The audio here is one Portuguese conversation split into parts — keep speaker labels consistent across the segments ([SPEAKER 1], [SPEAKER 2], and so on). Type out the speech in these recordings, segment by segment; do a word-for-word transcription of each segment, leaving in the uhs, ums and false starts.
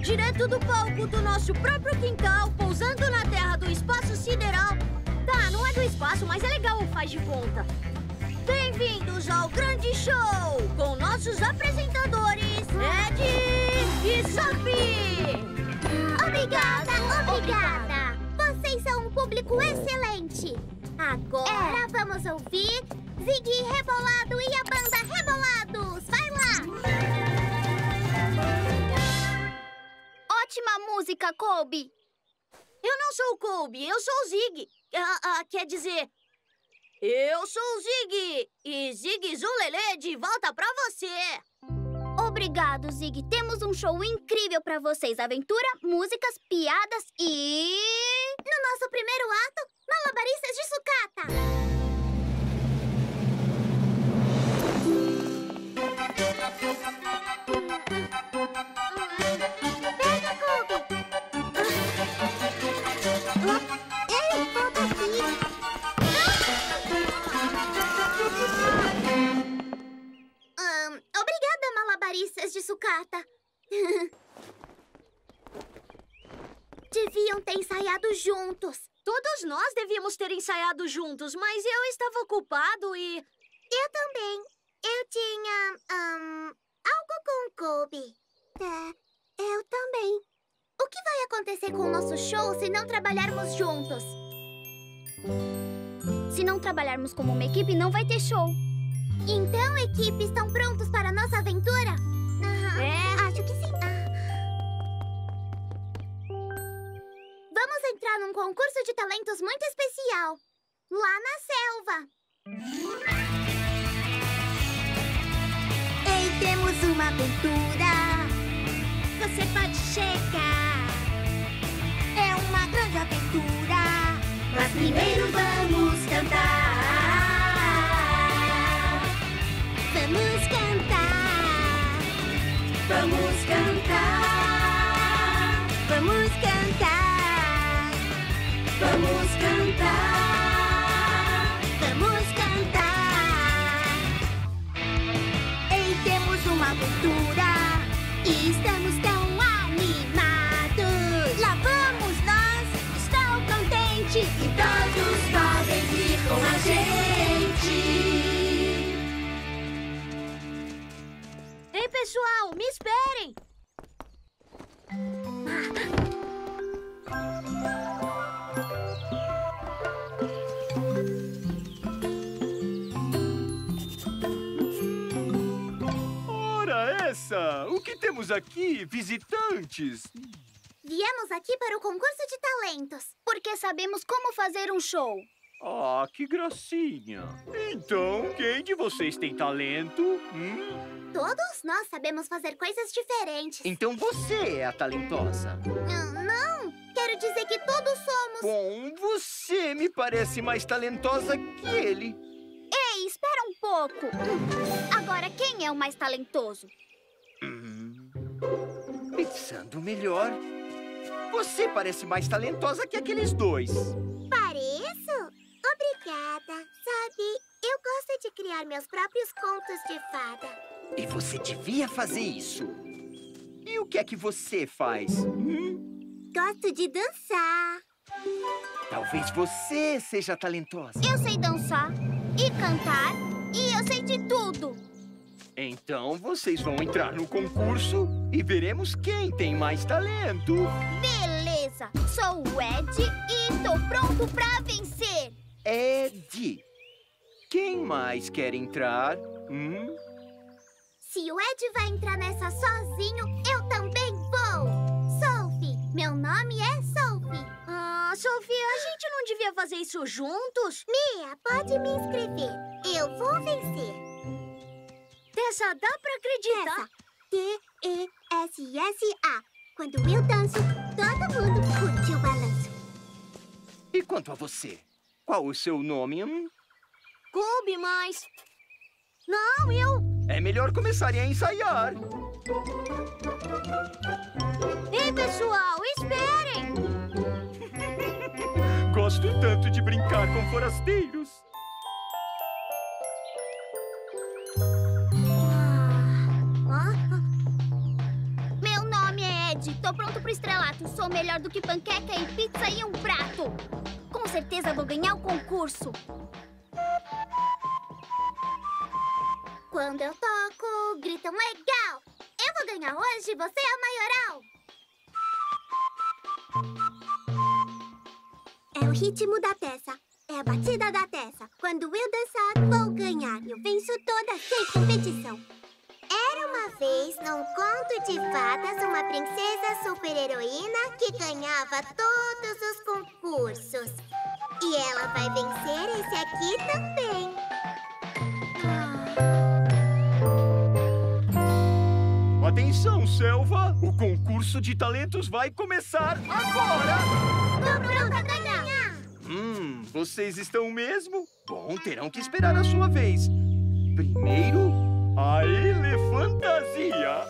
[SPEAKER 1] Direto do palco do nosso próprio quintal, pousando na terra do espaço sideral. Tá, não é do espaço, mas é legal o faz de conta. Bem-vindos ao grande show, com nossos apresentadores, Ed e Sophie!
[SPEAKER 2] Obrigada, obrigada! Vocês são um público excelente! Agora é. vamos ouvir Ziggy Rebolado e a banda Rebolados! Vai lá!
[SPEAKER 3] Ótima música, Colby!
[SPEAKER 1] Eu não sou o Colby, eu sou o Ziggy. Ah, ah, quer dizer, eu sou o Ziggy. E Ziggy Zulelê de volta pra você.
[SPEAKER 3] Obrigado, Ziggy. Temos um show incrível pra vocês. Aventura, músicas, piadas e...
[SPEAKER 2] No nosso primeiro ato, malabaristas de sucata. Pega, Colby. Ei, volta aqui. Hum, obrigada, malabaristas de sucata. Deviam ter ensaiado juntos.
[SPEAKER 1] Todos nós devíamos ter ensaiado juntos, mas eu estava ocupado e...
[SPEAKER 2] Eu também. Eu tinha... Um, algo com o Colby. É, eu também. O que vai acontecer com o nosso show se não trabalharmos juntos?
[SPEAKER 3] Se não trabalharmos como uma equipe, não vai ter show.
[SPEAKER 2] Então, equipe, estão prontos para a nossa aventura? Uhum.
[SPEAKER 1] É?
[SPEAKER 2] Acho que sim. Ah. Vamos entrar num concurso de talentos muito especial. Lá na selva. Ei, temos uma aventura. Você pode chegar. É uma grande aventura. Mas primeiro vamos cantar. Vamos cantar. Vamos cantar. Vamos cantar. Vamos cantar. Vamos cantar. Ei, temos uma aventura. E estamos tão animados. Lá vamos nós. Estou contente. E todos podem vir com a gente.
[SPEAKER 1] Ei, pessoal, me esperem!
[SPEAKER 4] Ora, essa! O que temos aqui? Visitantes!
[SPEAKER 2] Viemos aqui para o concurso de talentos.
[SPEAKER 3] Porque sabemos como fazer um show.
[SPEAKER 4] Ah, que gracinha! Então, quem de vocês tem talento? Hum?
[SPEAKER 2] Todos nós sabemos fazer coisas diferentes.
[SPEAKER 5] Então você é a talentosa.
[SPEAKER 2] Não, não. Quero dizer que todos somos.
[SPEAKER 5] Bom, você me parece mais talentosa que ele.
[SPEAKER 3] Ei, espera um pouco. Agora, quem é o mais talentoso?
[SPEAKER 5] Hum, pensando melhor, você parece mais talentosa que aqueles dois.
[SPEAKER 2] Pareço? Obrigada. Sabe, eu gosto de criar meus próprios contos de fada.
[SPEAKER 5] E você devia fazer isso. E o que é que você faz? Hum?
[SPEAKER 2] Gosto de dançar.
[SPEAKER 5] Talvez você seja talentosa.
[SPEAKER 3] Eu sei dançar e cantar e eu sei de tudo.
[SPEAKER 4] Então vocês vão entrar no concurso e veremos quem tem mais talento.
[SPEAKER 3] Beleza! Sou o Ed e estou pronto pra vencer.
[SPEAKER 5] Ed.
[SPEAKER 4] Quem mais quer entrar? Hum?
[SPEAKER 2] Se o Ed vai entrar nessa sozinho, eu também vou. Sophie. Meu nome é Sophie.
[SPEAKER 1] Ah, Sophie, a gente não devia fazer isso juntos?
[SPEAKER 2] Mia, pode me inscrever. Eu vou vencer.
[SPEAKER 1] Tessa, dá pra acreditar?
[SPEAKER 2] Tessa. T E S S A. Quando eu danço, todo mundo curte o balanço.
[SPEAKER 5] E quanto a você? Qual o seu nome? Hum?
[SPEAKER 1] Colby, mas... Não, eu...
[SPEAKER 4] É melhor começarem a ensaiar.
[SPEAKER 1] Ei, pessoal, esperem!
[SPEAKER 4] Gosto tanto de brincar com forasteiros.
[SPEAKER 3] Meu nome é Ed Estou pronto pro estrelato. Sou melhor do que panqueca e pizza em um prato. Com certeza vou ganhar o concurso.
[SPEAKER 2] Quando eu toco, gritam legal. Eu vou ganhar hoje, você é a maioral. É o ritmo da Tessa. É a batida da Tessa. Quando eu dançar, vou ganhar. Eu venço toda sem competição. Era uma vez, num conto de fadas, uma princesa super-heroína que ganhava todos os concursos. E ela vai vencer esse aqui também.
[SPEAKER 4] Atenção, selva! O concurso de talentos vai começar agora!
[SPEAKER 2] Tô pronta pra ganhar!
[SPEAKER 4] Hum, vocês estão mesmo? Bom, terão que esperar a sua vez. Primeiro, a elefantasia.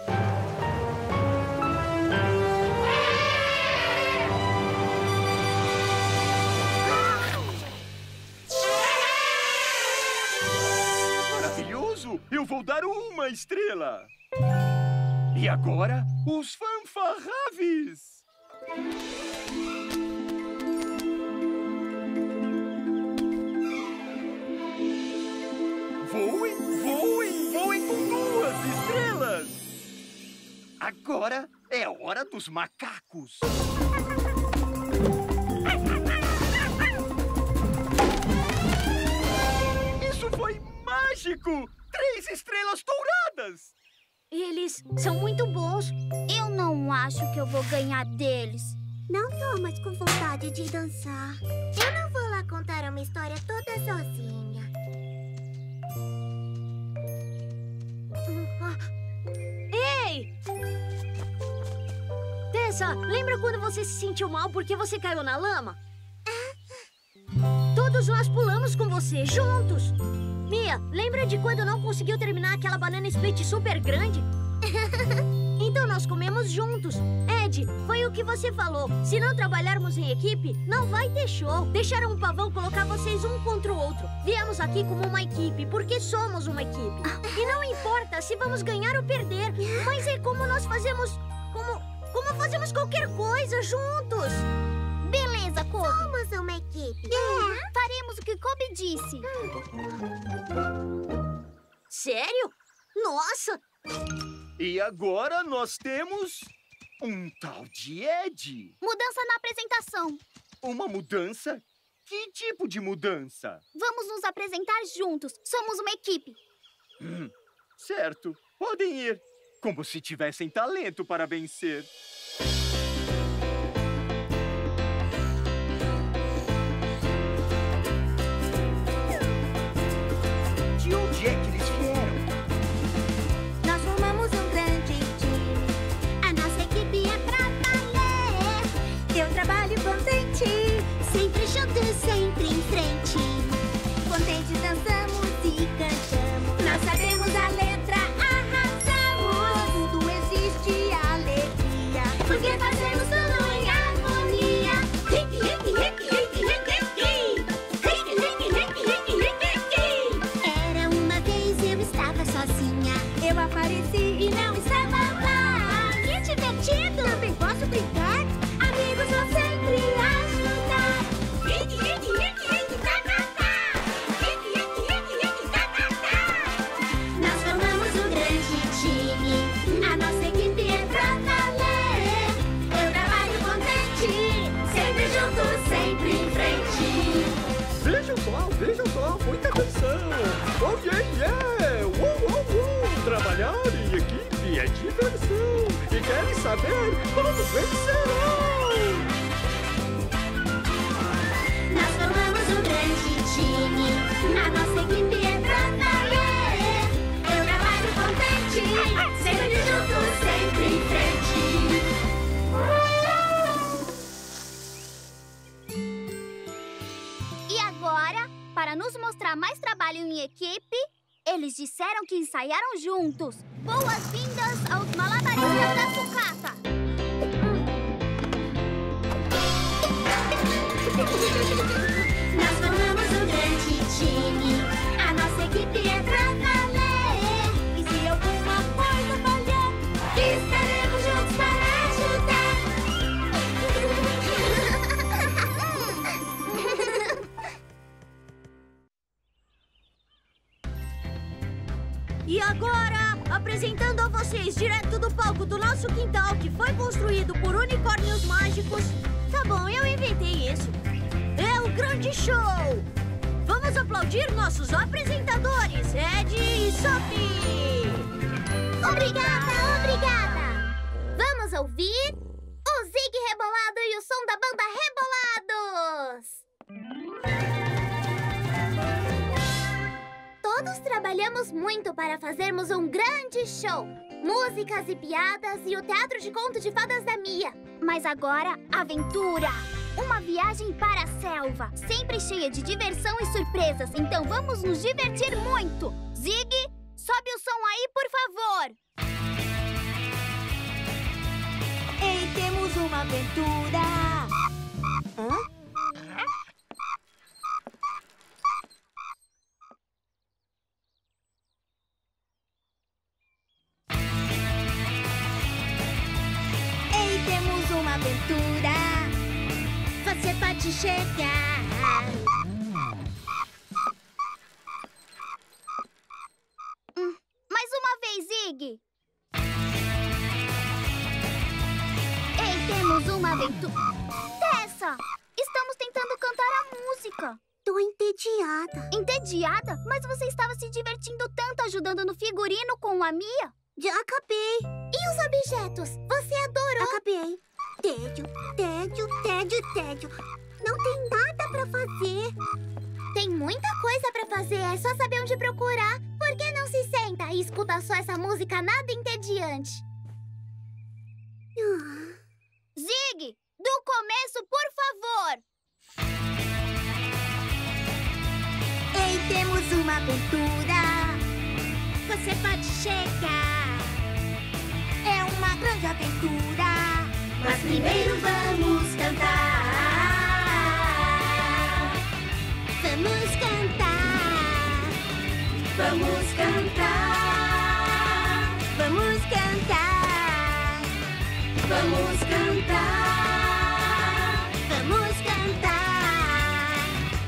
[SPEAKER 4] Maravilhoso! Eu vou dar uma estrela. E agora, os fanfarraves. Voem, voem, voem com duas estrelas! Agora é hora dos macacos! Isso foi mágico! Três estrelas douradas!
[SPEAKER 1] Eles são muito bons.
[SPEAKER 3] Eu não acho que eu vou ganhar deles.
[SPEAKER 2] Não tô mais com vontade de dançar. Eu não vou lá contar uma história toda sozinha.
[SPEAKER 1] Ei! Tessa, lembra quando você se sentiu mal porque você caiu na lama? Todos nós pulamos com você, juntos. Mia, lembra de quando não conseguiu terminar aquela banana split super grande? Então nós comemos juntos. Ed, foi o que você falou. Se não trabalharmos em equipe, não vai ter show. Deixaram o pavão colocar vocês um contra o outro. Viemos aqui como uma equipe, porque somos uma equipe. E não importa se vamos ganhar ou perder, mas é como nós fazemos... Como, como fazemos qualquer coisa juntos.
[SPEAKER 3] Beleza, Kobe.
[SPEAKER 2] Somos uma equipe.
[SPEAKER 3] É, faremos o que Kobe disse.
[SPEAKER 1] Sério? Nossa!
[SPEAKER 4] E agora nós temos um tal de Ed.
[SPEAKER 3] Mudança na apresentação.
[SPEAKER 4] Uma mudança? Que tipo de mudança?
[SPEAKER 3] Vamos nos apresentar juntos. Somos uma equipe.
[SPEAKER 4] Hum, certo. Podem ir. Como se tivessem talento para vencer.
[SPEAKER 5] De onde é que eles vieram?
[SPEAKER 2] Nós formamos um grande time. A nossa equipe é pra valer. Eu trabalho contente, sempre juntos, sempre em frente. Contentes dançamos e cantamos. Nós sabemos a letra, arrasamos. Tudo existe alegria, porque fazemos tudo em harmonia. Rick, rick, rick, rick, rick, rick. Rick, rick, rick, rick, rick, rick. Era uma vez eu estava sozinha. Eu apareci e não estava lá. Que divertido! Também posso brincar? Amigos vão sempre ajudar. Rick, rick, rick, rick, tá, tá, tá. Rick, rick, rick, rick, tá, tá, tá. Nós formamos um grande time. A nossa equipe é pra valer. Eu trabalho contente, sempre juntos, sempre em frente.
[SPEAKER 4] Vejam só, vejam só, muita atenção! Oh, yeah, yeah! Uh, uh, uh. Trabalhar em equipe é diversão! E querem saber como vencerão?
[SPEAKER 2] Nós formamos um grande time. A nossa equipe é pra valer. Eu trabalho contente, sempre juntos, sempre em frente.
[SPEAKER 3] E agora, para nos mostrar mais trabalho em equipe, eles disseram que ensaiaram juntos. Boas-vindas aos malabaristas da sucata.
[SPEAKER 2] Nós formamos um grande time. A nossa equipe é pra valer. E se alguma coisa falhar, estaremos juntos para ajudar.
[SPEAKER 1] Apresentando a vocês, direto do palco do nosso quintal, que foi construído por unicórnios mágicos. Tá bom, eu inventei isso. É o Grande Show! Vamos aplaudir nossos apresentadores, Ed e Sophie!
[SPEAKER 2] Obrigada, obrigada! Vamos ouvir o Zig Rebolado e o som da banda Rebolados! Todos trabalhamos muito para fazermos um grande show. Músicas e piadas e o teatro de conto de fadas da Mia.
[SPEAKER 3] Mas agora, aventura! Uma viagem para a selva, sempre cheia de diversão e surpresas. Então vamos nos divertir muito! Zig, sobe o som aí, por favor!
[SPEAKER 1] Ei, temos uma aventura! Hã? Ei, temos uma aventura! Você pode chegar!
[SPEAKER 3] Hum, mais uma vez, Zig! Ei, temos uma aventura... Tessa! Estamos tentando cantar a música.
[SPEAKER 2] Tô entediada.
[SPEAKER 3] Entediada? Mas você estava se divertindo tanto ajudando no figurino com a Mia?
[SPEAKER 2] Já acabei. E os objetos? Você adorou? Acabei. Tédio, tédio, tédio, tédio. Não tem nada pra fazer. Tem muita coisa pra fazer, é só saber onde procurar. Por que não se senta e escuta só essa música nada entediante? Ah.
[SPEAKER 3] Zig, do começo, por favor!
[SPEAKER 1] Ei, temos uma aventura! Você pode chegar! É uma grande aventura! Mas primeiro vamos cantar! Vamos cantar! Vamos cantar! Vamos cantar! Vamos cantar! Vamos cantar!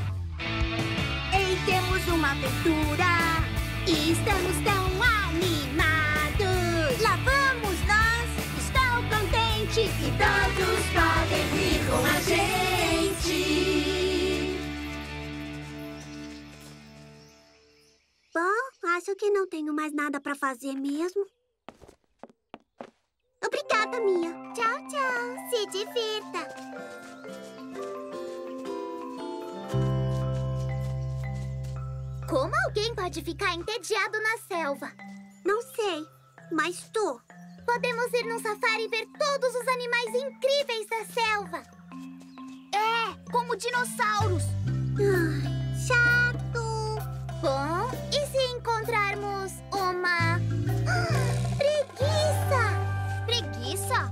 [SPEAKER 1] Ei, temos uma aventura! E estamos tão animados! Lá vamos nós! Estou contente! E todos podem vir com a gente!
[SPEAKER 2] Bom, acho que não tenho mais nada pra fazer mesmo. Obrigada, Mia. Tchau, tchau. Se divirta. Como alguém pode ficar entediado na selva? Não sei, mas tô. Podemos ir num safari e ver todos os animais incríveis da selva.
[SPEAKER 3] É, como dinossauros.
[SPEAKER 2] Ai, chato. Bom, e se encontrarmos uma... preguiça?
[SPEAKER 3] Preguiça?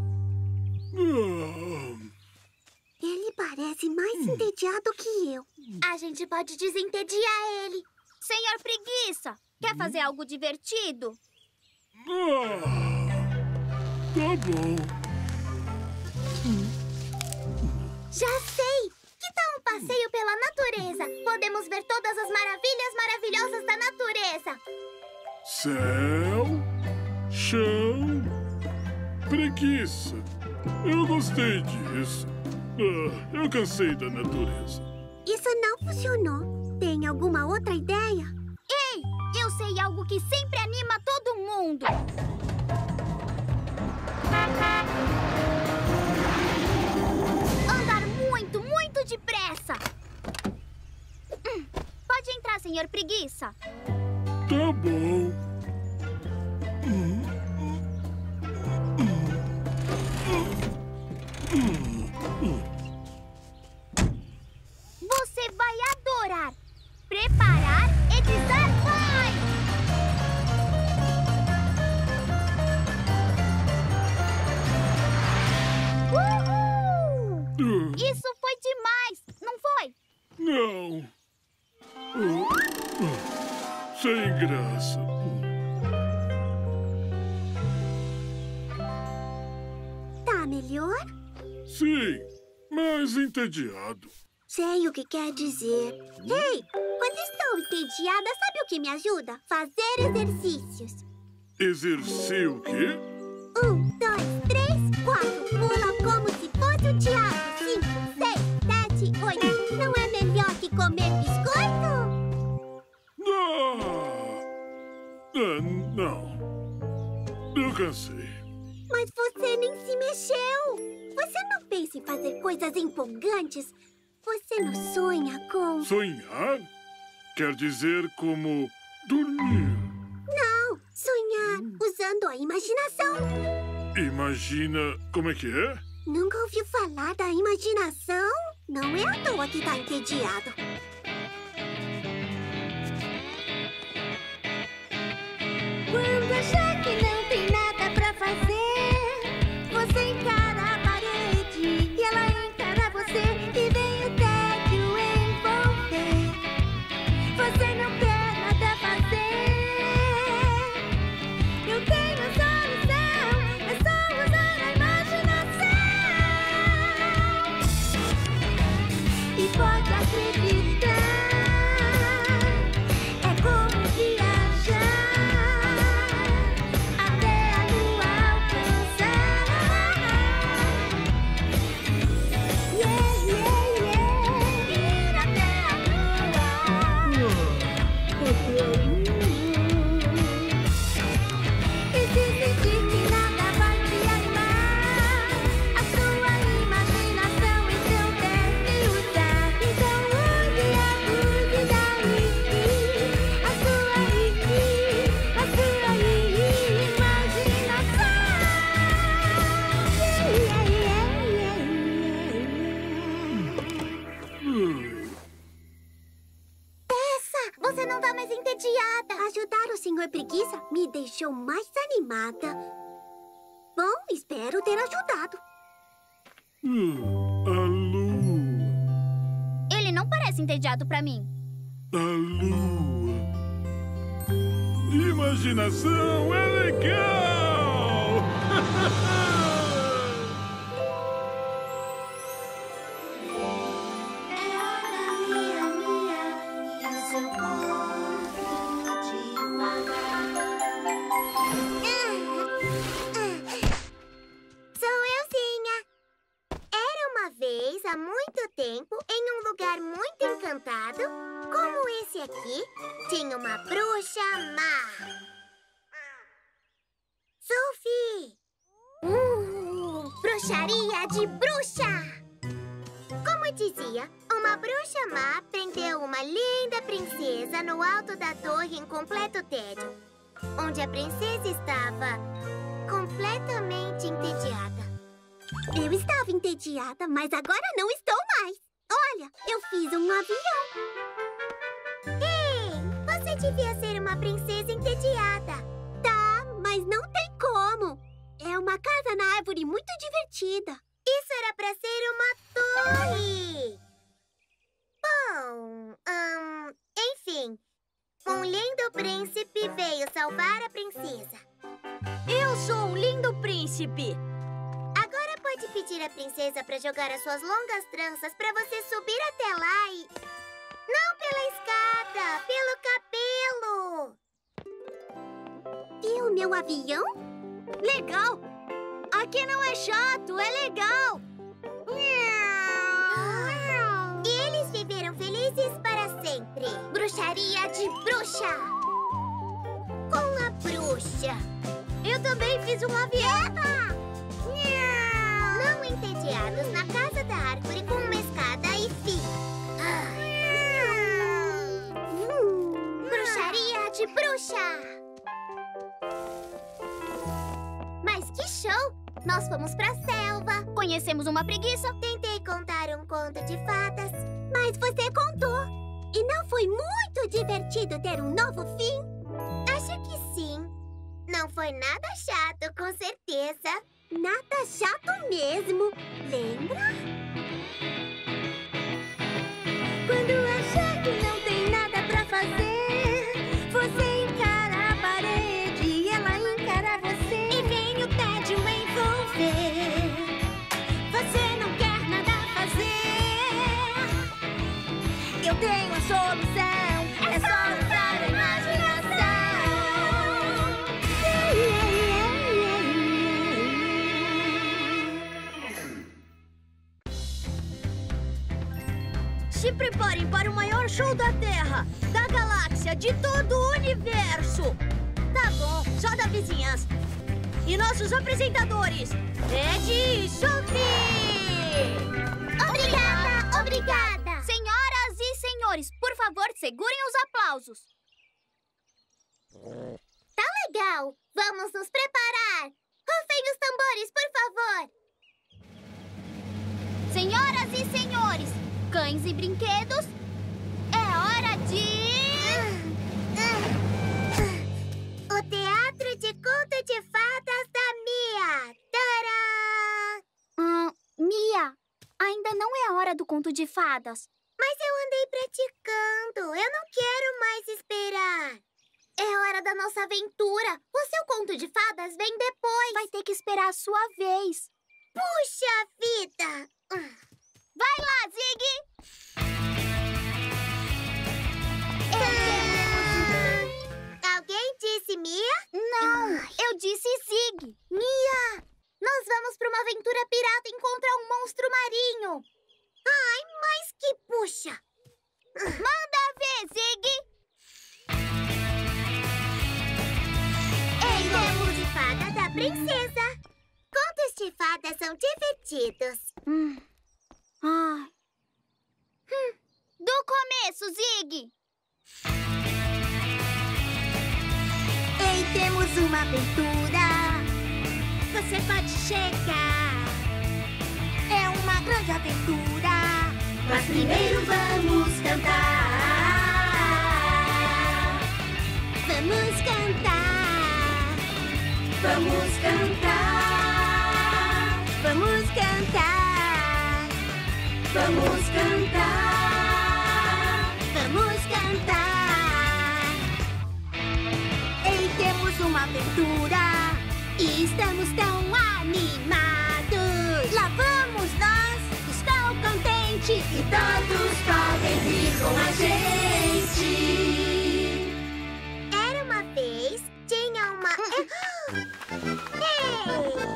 [SPEAKER 2] Ele parece mais entediado que eu. A gente pode desentediar ele.
[SPEAKER 3] Senhor Preguiça, quer fazer algo divertido?
[SPEAKER 6] Ah, tá bom.
[SPEAKER 2] Já sei! Que tal um passeio pela natureza? Podemos ver todas as maravilhas maravilhosas da natureza.
[SPEAKER 6] Céu, chão, preguiça. Eu gostei disso. Ah, eu cansei da natureza.
[SPEAKER 2] Isso não funcionou. Tem alguma outra ideia?
[SPEAKER 3] Ei, eu sei algo que sempre anima todo mundo. Andar muito, muito depressa. Hum, pode entrar, senhor Preguiça.
[SPEAKER 6] Tá bom.
[SPEAKER 3] Você vai adorar. Preparar e dizer vai! Uhul! Isso foi demais, não foi?
[SPEAKER 6] Não. Ah, ah, sem graça.
[SPEAKER 2] Tá melhor?
[SPEAKER 6] Sim, mas entediado.
[SPEAKER 2] Sei o que quer dizer. Ei, quando estou entediada, sabe o que me ajuda? Fazer exercícios.
[SPEAKER 6] Exercer o quê?
[SPEAKER 2] Um, dois, três, quatro. Pula como se fosse o diabo. Cinco, seis, sete, oito. Não é melhor que comer biscoito?
[SPEAKER 6] Ah, ah, não. Eu cansei.
[SPEAKER 2] Mas você nem se mexeu. Você não pensa em fazer coisas empolgantes? Você não sonha com...
[SPEAKER 6] Sonhar? Quer dizer como dormir.
[SPEAKER 2] Não, sonhar usando a imaginação.
[SPEAKER 6] Imagina como é que é?
[SPEAKER 2] Nunca ouviu falar da imaginação? Não é à toa que tá entediado. Quando achar que não tem nada pra fazer, você encara a parede e ela encara você e vem o tédio envolver. Você não quer nada fazer. Eu tenho a solução, é só usar a imaginação. E pode acreditar, é como viajar até a lua alcançar. Yeah, yeah, yeah. Ir até a lua. E se sentir que nada vai te animar, a sua imaginação e seu deve usar. Então use, abuse daí a sua a sua imaginação. Yeah, yeah, yeah, yeah. Tessa, você não tá mais entediada. Ajudar o senhor Preguiça me deixou mais animada. Bom, espero ter ajudado.
[SPEAKER 6] Ah, a lua.
[SPEAKER 3] Ele não parece entediado pra mim.
[SPEAKER 6] A lua. Imaginação é legal!
[SPEAKER 2] É hora minha, minha, e o seu corpo devagar. Sou euzinha. Era uma vez, há muito tempo, em um lugar muito encantado, como esse aqui, tinha uma bruxa má. Sophie! Uh, bruxaria de bruxa! Como dizia, uma bruxa má prendeu uma linda princesa no alto da torre em completo tédio, onde a princesa estava completamente entediada. Eu estava entediada, mas agora não estou mais. Olha, eu fiz um avião. Ei, você devia ser uma princesa entediada. Tá, mas não tem como. É uma casa na árvore muito divertida. Isso era pra ser uma torre. Bom, hum, enfim. Um lindo príncipe veio salvar a princesa.
[SPEAKER 1] Eu sou um lindo príncipe.
[SPEAKER 2] Agora pode pedir à princesa pra jogar as suas longas tranças pra você subir até lá e... Não pela escada, pelo cabelo. Viu o meu avião?
[SPEAKER 1] Legal. Aqui não é chato, é legal.
[SPEAKER 2] E eles viveram felizes para sempre. Bruxaria de bruxa. Com a bruxa.
[SPEAKER 1] Eu também fiz um avião.
[SPEAKER 2] Não entediados na casa da árvore com uma escada e fim. Bruxaria de bruxa. Mas que show! Nós fomos pra selva.
[SPEAKER 3] Conhecemos uma preguiça.
[SPEAKER 2] Tentei contar um conto de fadas, mas você contou. E não foi muito divertido ter um novo fim? Acho que sim. Não foi nada chato, com certeza. Nada chato mesmo. Lembra? Quando achar que não tem nada pra fazer, você encara a parede e ela encara você. E vem o tédio envolver. Você não quer nada fazer. Eu tenho a solução. É só usar a imaginação.
[SPEAKER 1] se preparem para o maior show da Terra, da galáxia, de todo o universo. Tá bom, só da vizinhança. E nossos apresentadores, Ed e Sophie!
[SPEAKER 2] Obrigada, obrigada!
[SPEAKER 3] Senhoras e senhores, por favor, segurem os aplausos.
[SPEAKER 2] Tá legal! Vamos nos preparar! Rufem os tambores, por favor!
[SPEAKER 3] Senhoras e senhores, cães e brinquedos, é hora de...
[SPEAKER 2] O Teatro de Conto de Fadas da Mia! Tcharam!
[SPEAKER 3] Ah, Mia, ainda não é hora do conto de fadas.
[SPEAKER 2] Mas eu andei praticando. Eu não quero mais esperar. É hora da nossa aventura. O seu conto de fadas vem depois.
[SPEAKER 3] Vai ter que esperar a sua vez.
[SPEAKER 2] Puxa vida!
[SPEAKER 3] Vai lá, Ziggy!
[SPEAKER 2] Alguém disse Mia?
[SPEAKER 3] Não, eu disse Zig.
[SPEAKER 2] Mia! Nós vamos para uma aventura pirata encontrar um monstro marinho. Ai, mas que puxa!
[SPEAKER 3] Manda ver, Zig!
[SPEAKER 2] Ei, temos de fada da princesa. Contos de fadas são divertidos.
[SPEAKER 3] Hum. Ai. Hum. Do começo, Zig!
[SPEAKER 2] Ei, temos uma aventura. Você pode chegar. É uma grande aventura. Mas primeiro vamos cantar. Vamos cantar. Vamos cantar. Vamos cantar. Vamos cantar. Vamos cantar. Ei, temos uma aventura. E estamos tão animados. Lá vamos nós. Estou contente. E todos podem vir com a gente. Era uma vez, tinha uma... Ei!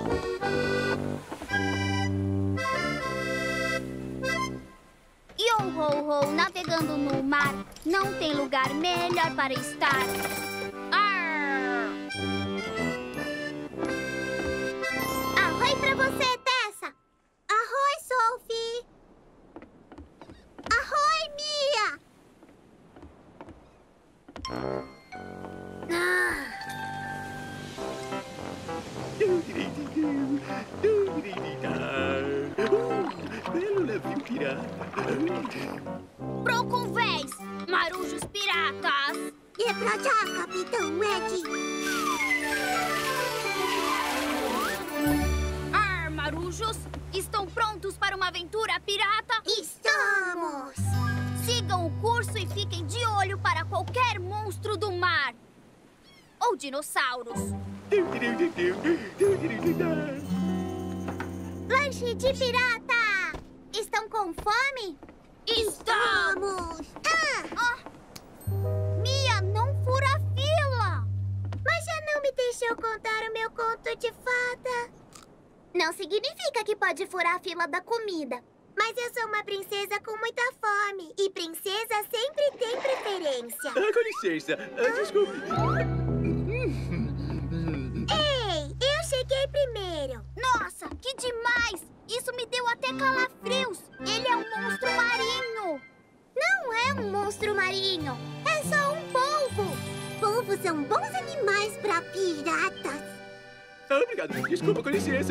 [SPEAKER 3] Yo ho ho, navegando no mar, não tem lugar melhor para estar. Arr!
[SPEAKER 2] Arroi pra você, Tessa! Arroi, Sophie! Arroi, Mia! Ah.
[SPEAKER 4] Belo navio pirata.
[SPEAKER 3] Pro convés, marujos piratas!
[SPEAKER 2] E pra já, Capitão Ed!
[SPEAKER 3] Ar, marujos, estão prontos para uma aventura pirata?
[SPEAKER 2] Estamos!
[SPEAKER 3] Sigam o curso e fiquem de olho para qualquer monstro do mar. Ou dinossauros.
[SPEAKER 2] Lanche de pirata! Estão com fome?
[SPEAKER 3] Estamos!
[SPEAKER 2] Ah!
[SPEAKER 3] Ah, Mia, não fura a fila!
[SPEAKER 2] Mas já não me deixou contar o meu conto de fada. Não significa que pode furar a fila da comida. Mas eu sou uma princesa com muita fome. E princesa sempre tem preferência.
[SPEAKER 4] Ah, com licença. Ah, desculpe.
[SPEAKER 2] Ei, eu cheguei primeiro.
[SPEAKER 3] Nossa, que demais! Isso me deu até calafrios! Ele é um monstro marinho!
[SPEAKER 2] Não é um monstro marinho. É só um polvo. Polvos são bons animais para piratas.
[SPEAKER 4] Ah, obrigado. Desculpa, com licença.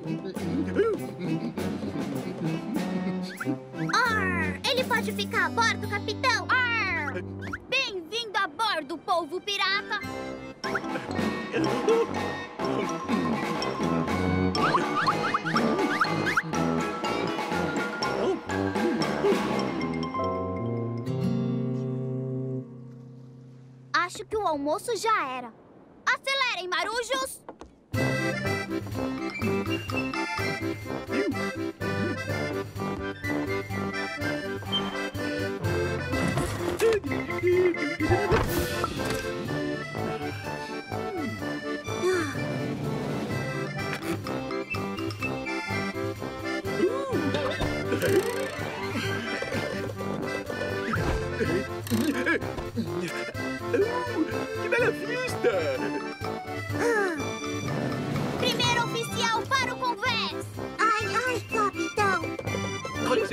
[SPEAKER 2] Arr, ele pode ficar a bordo, capitão?
[SPEAKER 3] Arr! Bem-vindo a bordo, polvo pirata! Acho que o almoço já era. Acelerem, marujos!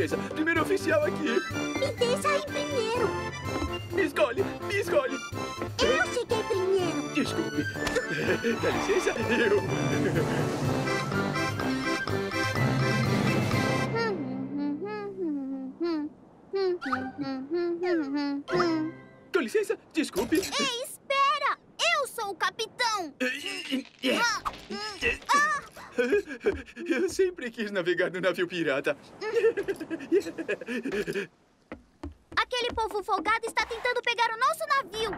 [SPEAKER 4] licença. Primeiro oficial aqui.
[SPEAKER 2] Me deixa ir primeiro.
[SPEAKER 4] Me escolhe, me escolhe.
[SPEAKER 2] Eu cheguei primeiro.
[SPEAKER 4] Desculpe. Dá licença, eu. Com licença, desculpe.
[SPEAKER 3] Ei, espera! Eu sou o capitão!
[SPEAKER 4] Eu sempre quis navegar no navio pirata.
[SPEAKER 3] Aquele povo folgado está tentando pegar o nosso navio!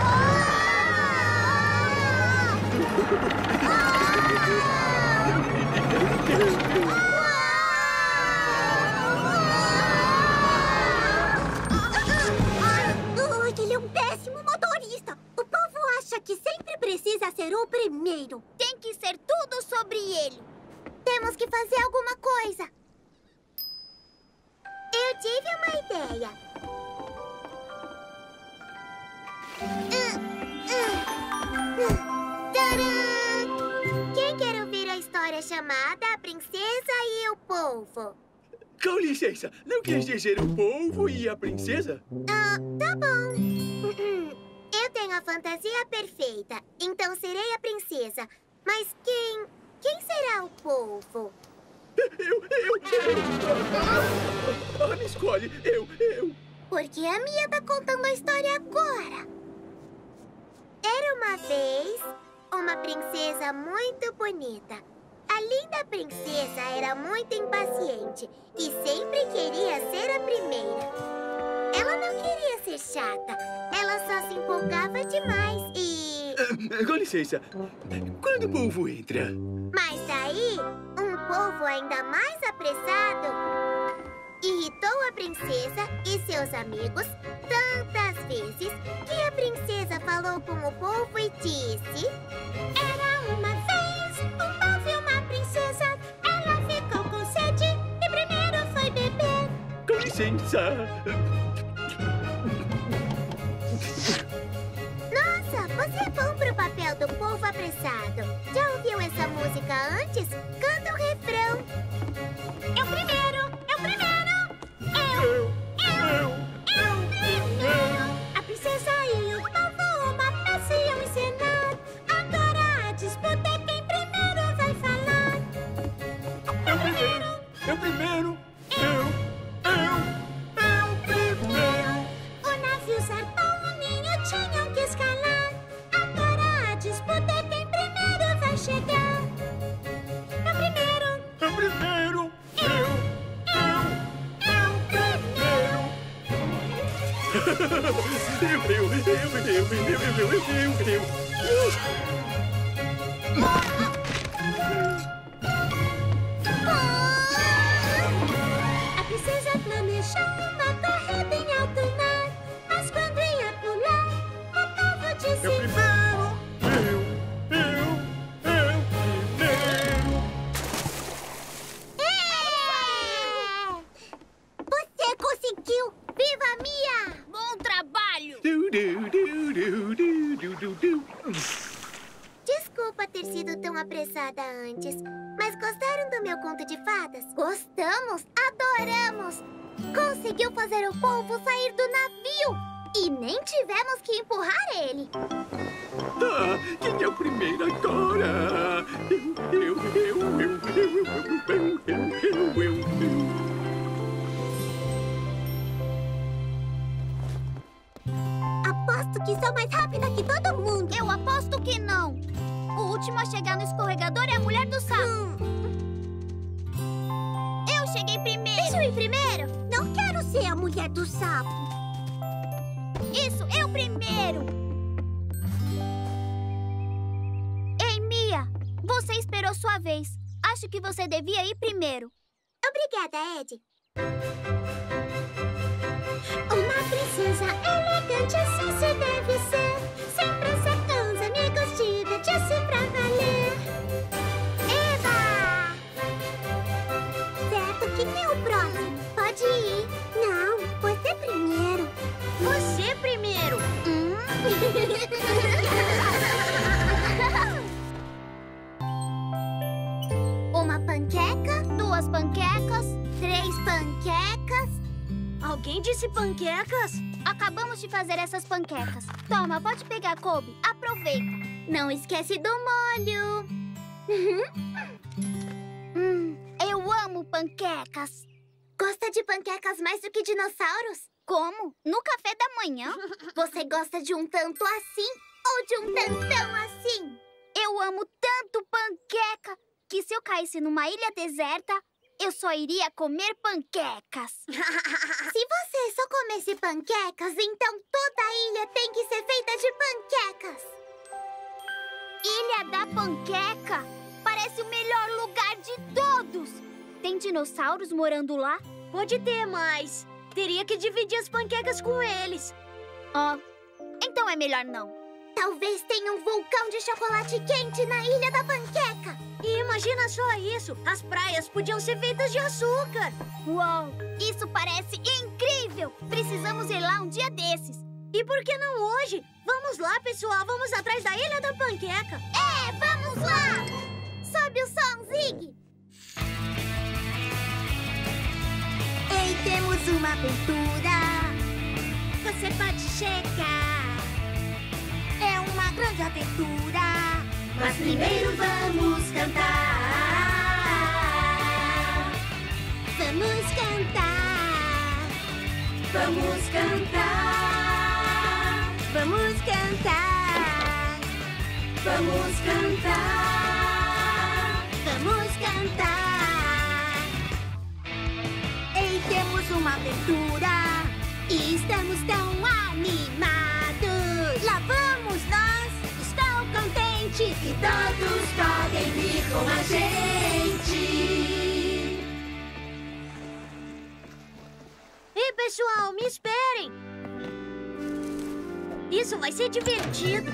[SPEAKER 2] Oh, ele é um péssimo motorista. O povo acha que sempre precisa ser o primeiro.
[SPEAKER 3] Tem que ser tudo sobre ele!
[SPEAKER 2] Temos que fazer alguma coisa. Eu tive uma ideia. Uh, uh, uh. Tcharam! Quem quer ouvir a história chamada A Princesa e o Polvo?
[SPEAKER 4] Com licença, não quis dizer o polvo e a princesa?
[SPEAKER 2] Ah, tá bom. Eu tenho a fantasia perfeita, então serei a princesa. Mas quem... quem será o polvo?
[SPEAKER 4] Eu, eu, eu. Ah, me escolhe, eu, eu.
[SPEAKER 2] Porque a Mia tá contando a história agora. Era uma vez uma princesa muito bonita. A linda princesa era muito impaciente e sempre queria ser a primeira. Ela não queria ser chata, ela só se empolgava demais e...
[SPEAKER 4] Ah, com licença, quando o polvo entra?
[SPEAKER 2] Mas daí, um polvo ainda mais apressado irritou a princesa e seus amigos tantas vezes que a princesa falou com o polvo e disse: era uma vez um polvo e uma princesa. Ela ficou com sede e primeiro foi beber.
[SPEAKER 4] Com licença.
[SPEAKER 2] Nossa, você é bom pro papel do polvo apressado. Já ouviu essa música antes? Canta o refrão. Eu primeiro, eu primeiro. Eu, eu, eu, primeiro. A princesa e o polvo uma peça iam encenar. Agora a disputa é quem primeiro vai falar.
[SPEAKER 4] Eu primeiro, eu primeiro, eu, eu, eu primeiro.
[SPEAKER 2] O navio zarpou, o ninho tinham que escalar. Agora a disputa é quem primeiro vai chegar. Eu primeiro,
[SPEAKER 4] Eu primeiro, eu, eu,
[SPEAKER 2] eu primeiro.
[SPEAKER 4] eu, eu, eu, eu, eu, eu, eu, eu, eu.
[SPEAKER 2] A princesa planejou uma corrida em alto mar, mas quando ia pular, o povo disse:
[SPEAKER 4] Eu primeiro, eu, eu, eu primeiro.
[SPEAKER 2] É! Você conseguiu! Viva a Mia!
[SPEAKER 3] Bom trabalho!
[SPEAKER 4] Du, du, du, du, du, du, du, du.
[SPEAKER 2] Desculpa ter sido tão apressada antes, mas gostaram do meu conto de fadas? Gostamos! Adoramos! Conseguiu fazer o povo sair do navio! E nem tivemos que empurrar ele!
[SPEAKER 4] Ah, quem é o primeiro agora? Eu, eu, eu, eu, eu, eu, eu, eu, eu, eu, eu.
[SPEAKER 2] Aposto que sou mais rápida que todo mundo!
[SPEAKER 3] Eu aposto que não! O último a chegar no escorregador é a mulher do sapo! Eu cheguei primeiro!
[SPEAKER 2] Deixa eu ir primeiro! Não quero ser a mulher do sapo!
[SPEAKER 3] Isso, eu primeiro! Ei, Mia! Você esperou sua vez. Acho que você devia ir primeiro.
[SPEAKER 2] Obrigada, Ed. Uma princesa elegante assim se deve ser, sempre acertando os amigos, divertir-se pra valer. Eva! Certo, quem é o próximo? Pode ir. Não, você primeiro.
[SPEAKER 1] Você primeiro!
[SPEAKER 2] Hum? Uma panqueca,
[SPEAKER 3] Duas panquecas.
[SPEAKER 2] três panquecas. panquecas.
[SPEAKER 1] Alguém disse panquecas?
[SPEAKER 3] Acabamos de fazer essas panquecas. Toma, pode pegar, Colby. Aproveita.
[SPEAKER 2] Não esquece do molho.
[SPEAKER 3] Hum, eu amo panquecas.
[SPEAKER 2] Gosta de panquecas mais do que dinossauros?
[SPEAKER 3] Como? No café da manhã?
[SPEAKER 2] Você gosta de um tanto assim ou de um tantão assim?
[SPEAKER 3] Eu amo tanto panqueca que se eu caísse numa ilha deserta, eu só iria comer panquecas.
[SPEAKER 2] Se você só comesse panquecas, então toda a ilha tem que ser feita de panquecas.
[SPEAKER 3] Ilha da Panqueca? Parece o melhor lugar de todos. Tem dinossauros morando lá?
[SPEAKER 1] Pode ter, mas teria que dividir as panquecas com eles.
[SPEAKER 3] Ó, então é melhor não.
[SPEAKER 2] Talvez tenha um vulcão de chocolate quente na Ilha da Panqueca.
[SPEAKER 1] E imagina só isso, as praias podiam ser feitas de açúcar.
[SPEAKER 3] Uau, isso parece incrível! Precisamos ir lá um dia desses.
[SPEAKER 1] E por que não hoje? Vamos lá, pessoal, vamos atrás da Ilha da Panqueca.
[SPEAKER 2] É, vamos lá! Sobe o som, Zig! Ei, temos uma aventura. Você pode chegar. É uma grande aventura. Mas primeiro vamos cantar. Vamos cantar. Vamos cantar. Vamos cantar. Vamos cantar. Vamos cantar. Ei, temos uma aventura. E estamos tão animados. Lá vamos nós. Estou contente. E todos podem vir com a gente.
[SPEAKER 1] Ei, pessoal, me esperem. Isso vai ser divertido.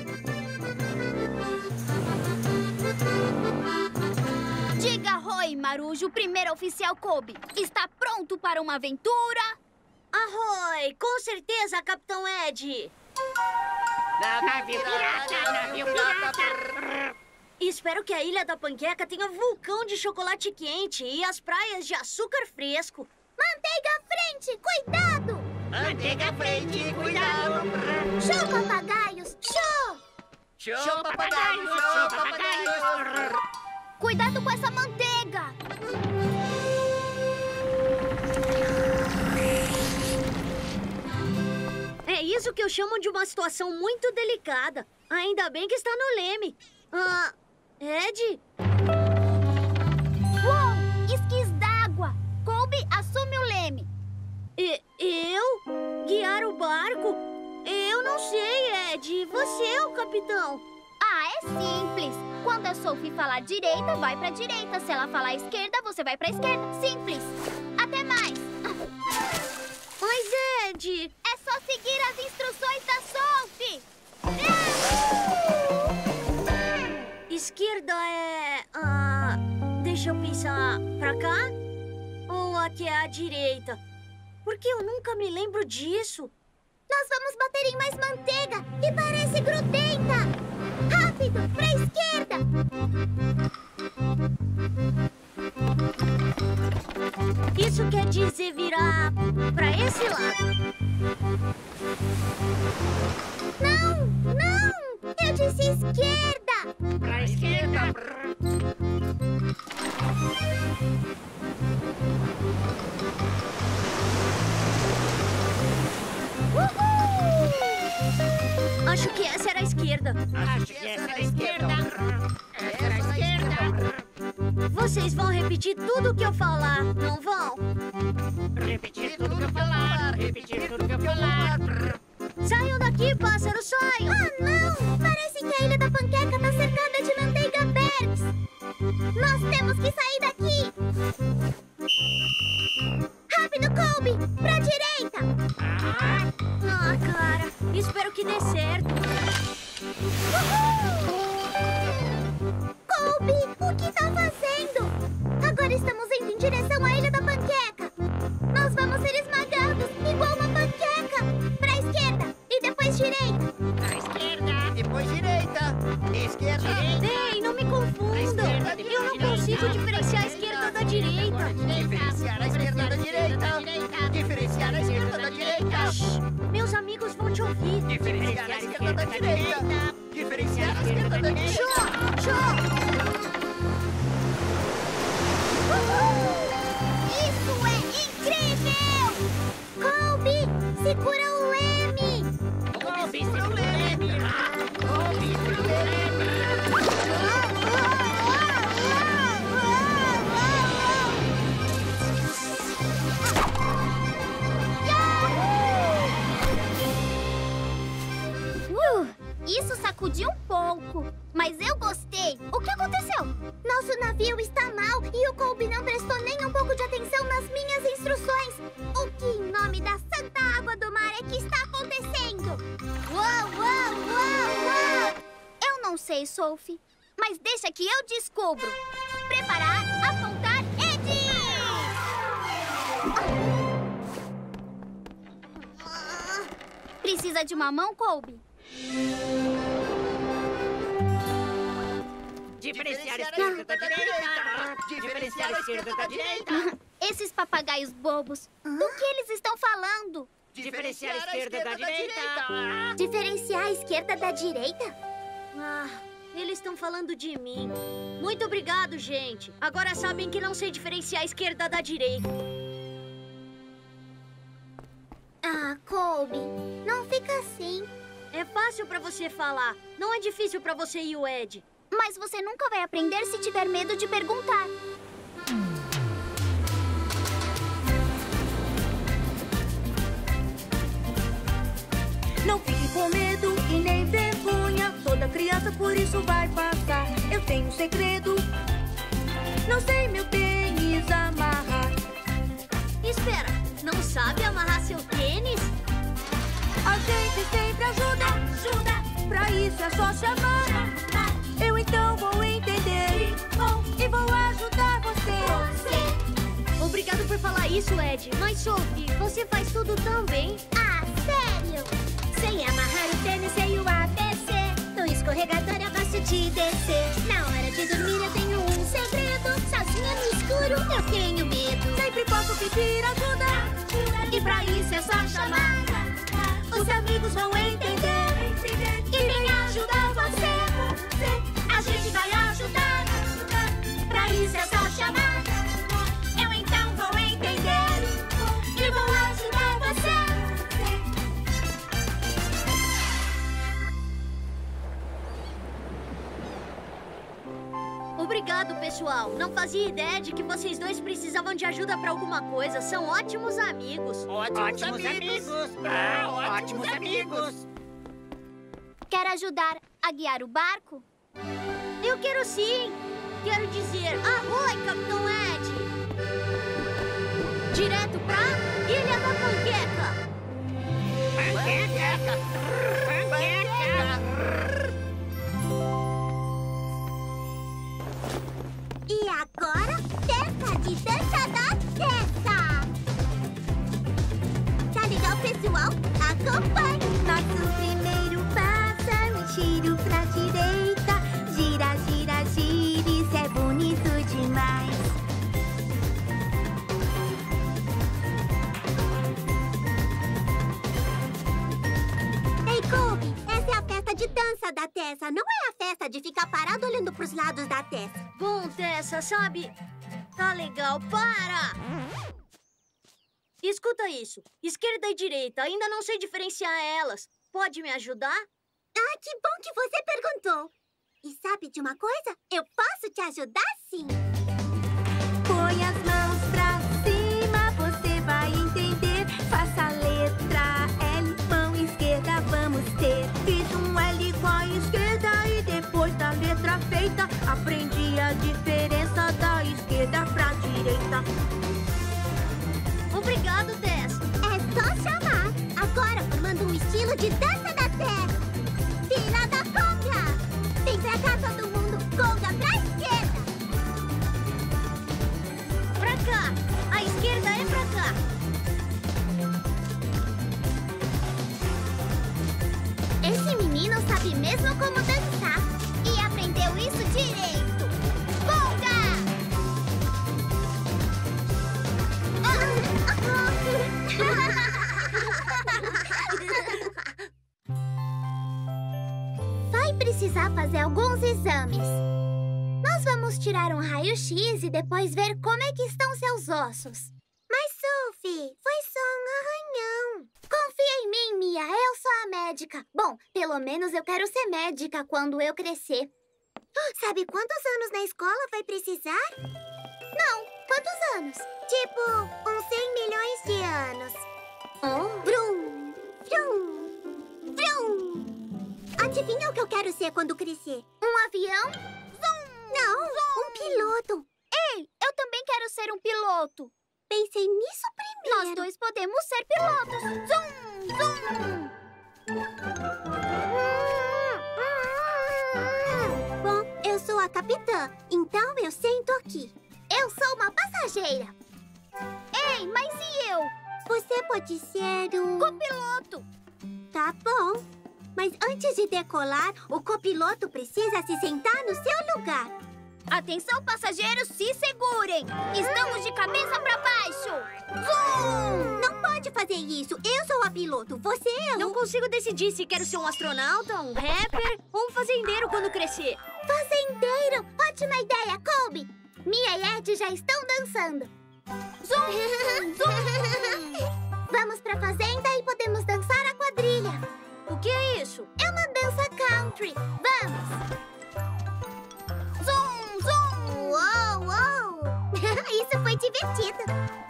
[SPEAKER 3] Diga Roy, Marujo, o primeiro oficial Colby. Está pronto para uma aventura?
[SPEAKER 1] Arroi, com certeza, Capitão Ed.
[SPEAKER 7] Navio pirata, navio pirata.
[SPEAKER 1] Espero que a Ilha da Panqueca tenha vulcão de chocolate quente e as praias de açúcar fresco.
[SPEAKER 2] Manteiga à frente, cuidado!
[SPEAKER 7] Manteiga à frente, cuidado.
[SPEAKER 2] Show, papagaios, show!
[SPEAKER 7] Show, papagaio, show, papagaio.
[SPEAKER 3] Cuidado com essa manteiga!
[SPEAKER 1] É isso que eu chamo de uma situação muito delicada. Ainda bem que está no leme. Ah, Ed?
[SPEAKER 3] Uou! Esquis d'água! Colby, assume o leme.
[SPEAKER 1] E, eu? Guiar o barco? Eu não sei, Ed. Você é o capitão.
[SPEAKER 3] Ah, é simples. Quando a Sophie falar direita, vai pra direita. Se ela falar esquerda, você vai pra esquerda. Simples. Até mais.
[SPEAKER 1] Mas, Ed...
[SPEAKER 3] É só seguir as instruções da Sophie.
[SPEAKER 1] Esquerda é... Ah, deixa eu pensar. Pra cá? Ou até a direita? Porque eu nunca me lembro disso.
[SPEAKER 2] Nós vamos bater em mais manteiga e parece grudenta. Rápido, pra esquerda.
[SPEAKER 1] Isso quer dizer virar pra esse lado.
[SPEAKER 2] Não, não! Eu disse esquerda.
[SPEAKER 7] Pra esquerda.
[SPEAKER 2] Uhul!
[SPEAKER 1] Acho que essa era a esquerda.
[SPEAKER 7] Acho que essa era a esquerda. Essa era a esquerda.
[SPEAKER 1] Vocês vão repetir tudo o que eu falar, não vão?
[SPEAKER 7] Repetir tudo que eu falar. Repetir tudo que eu falar.
[SPEAKER 1] Saiam daqui, pássaro, saiam!
[SPEAKER 2] Ah, não! Parece que a Ilha da Panqueca tá cercada de manteiga berries. Nós temos que sair daqui. Rápido, Colby! Pra direita!
[SPEAKER 1] Ah, cara, espero que dê certo.
[SPEAKER 2] Uhul! Colby, o que tá fazendo? Agora estamos indo em direção à Ilha da Panqueca. Nós vamos ser esmagados, igual uma panqueca. Pra esquerda e depois direita.
[SPEAKER 7] Pra esquerda. Depois direita. Esquerda.
[SPEAKER 1] Ei, não me confundam. Eu não consigo diferenciar a esquerda da direita.
[SPEAKER 7] Diferenciar a esquerda da direita.
[SPEAKER 5] direita. Diferenciar a esquerda da direita.
[SPEAKER 1] Show! Show!
[SPEAKER 2] Isso é incrível! Colby, segura o leme!
[SPEAKER 7] Colby, segura o leme! Colby, segura o leme!
[SPEAKER 3] Uh, isso sacudiu um pouco, mas eu gostei. O que aconteceu?
[SPEAKER 2] Nosso navio está mal e o Colby não prestou nem um pouco de atenção nas minhas instruções. O que em nome da santa água do mar é que está acontecendo?
[SPEAKER 1] Uau, uau, uau, uau!
[SPEAKER 3] Eu não sei, Sophie, mas deixa que eu descubro. Preparar, apontar, Ed! Precisa de uma mão, Colby?
[SPEAKER 7] Diferenciar a esquerda da direita! Diferenciar a esquerda da direita!
[SPEAKER 3] Esses papagaios bobos, do que eles estão falando?
[SPEAKER 7] Diferenciar a esquerda da direita!
[SPEAKER 2] Diferenciar a esquerda da direita?
[SPEAKER 1] Ah, eles estão falando de mim. Muito obrigado, gente. Agora sabem que não sei diferenciar a esquerda da direita.
[SPEAKER 2] Ah, Colby, não fica assim.
[SPEAKER 1] É fácil pra você falar. Não é difícil pra você e o Ed.
[SPEAKER 3] Mas você nunca vai aprender se tiver medo de perguntar.
[SPEAKER 8] Não fique com medo e nem vergonha. Toda criança por isso vai passar. Eu tenho um segredo. Não sei meu tênis amarrar.
[SPEAKER 1] Espera, não sabe amarrar seu tênis?
[SPEAKER 8] A gente sempre ajuda, ajuda. Pra isso é só chamar. Eu então vou entender e vou ajudar você.
[SPEAKER 1] Obrigado por falar isso, Ed. Mas, Sophie, você faz tudo tão bem.
[SPEAKER 2] Ah, sério?
[SPEAKER 8] Sem amarrar o tênis, sei o A B C. No escorregador eu gosto de descer. Na hora de dormir eu tenho um segredo. Sozinha no escuro eu tenho medo. Sempre posso pedir ajuda. E pra isso é só chamar. Os amigos vão entender e vem ajudar você. A gente vai ajudar. Pra isso é só chamar. Eu então vou entender e vou ajudar você.
[SPEAKER 1] Obrigado, pessoal. Não fazia ideia de que vocês dois precisavam de ajuda pra alguma coisa. São ótimos amigos.
[SPEAKER 7] Ótimos, ótimos amigos! Ah, ótimos amigos!
[SPEAKER 3] Quer ajudar a guiar o barco?
[SPEAKER 1] Eu quero sim. Quero dizer, arroi, Capitão Ed. Direto pra Ilha da Panqueca.
[SPEAKER 7] Panqueca! Panqueca!
[SPEAKER 2] E agora, peça de dança da Tessa! Tá legal, pessoal? Acompanhe!
[SPEAKER 8] Nosso primeiro passo é um giro pra direita. Gira, gira, gira, isso é bonito demais.
[SPEAKER 2] Ei, Colby, essa é a festa de dança da Tessa. Não é a festa de ficar parado olhando pros lados da Tessa.
[SPEAKER 1] Bom, Tessa, sabe? Tá legal, para! Escuta isso. Esquerda e direita, ainda não sei diferenciar elas. Pode me ajudar?
[SPEAKER 2] Ah, que bom que você perguntou. E sabe de uma coisa? Eu posso te ajudar sim.
[SPEAKER 8] Põe as mãos pra cima, você vai entender. Faça a letra L, mão esquerda vamos ter. Fiz um L com a esquerda e depois da letra feita, aprendi a diferença da esquerda pra direita.
[SPEAKER 1] Obrigado, Tess.
[SPEAKER 2] É só chamar. Agora formando um estilo de dança da Tessa. Vira da conga. Vem pra cá todo mundo. Conga pra esquerda.
[SPEAKER 1] Pra cá. A esquerda é pra cá.
[SPEAKER 2] Esse menino sabe mesmo como dançar. E aprendeu isso direito. Conga! precisar fazer alguns exames. Nós vamos tirar um raio-x e depois ver como é que estão seus ossos. Mas, Sophie, foi só um arranhão. Confia em mim, Mia. Eu sou a médica. Bom, pelo menos eu quero ser médica quando eu crescer. Sabe quantos anos na escola vai precisar? Não. Quantos anos? Tipo, uns cem milhões de anos. Oh. Vrum, vrum, vrum. Adivinha o que eu quero ser quando crescer? Um avião? Zum. Não, Zum. Um piloto.
[SPEAKER 3] Ei, eu também quero ser um piloto.
[SPEAKER 2] Pensei nisso primeiro.
[SPEAKER 3] Nós dois podemos ser pilotos. Zum, zum.
[SPEAKER 2] Bom, eu sou a capitã, então eu sento aqui. Eu sou uma passageira.
[SPEAKER 3] Ei, mas e eu?
[SPEAKER 2] Você pode ser o...
[SPEAKER 3] copiloto.
[SPEAKER 2] Tá bom. Mas antes de decolar, o copiloto precisa se sentar no seu lugar.
[SPEAKER 3] Atenção, passageiros, se segurem. Estamos de cabeça pra baixo. Zum!
[SPEAKER 2] Não pode fazer isso. Eu sou a piloto. Você é o...
[SPEAKER 1] Não consigo decidir se quero ser um astronauta, um rapper ou um fazendeiro quando crescer.
[SPEAKER 2] Fazendeiro! Ótima ideia, Colby. Mia e Ed já estão dançando.
[SPEAKER 3] Zum! Zum!
[SPEAKER 2] Vamos pra fazenda e podemos dançar a quadrilha.
[SPEAKER 1] O que é isso?
[SPEAKER 2] É uma dança country. Vamos!
[SPEAKER 3] Zum! Zum!
[SPEAKER 2] Uou, uou! Isso foi divertido.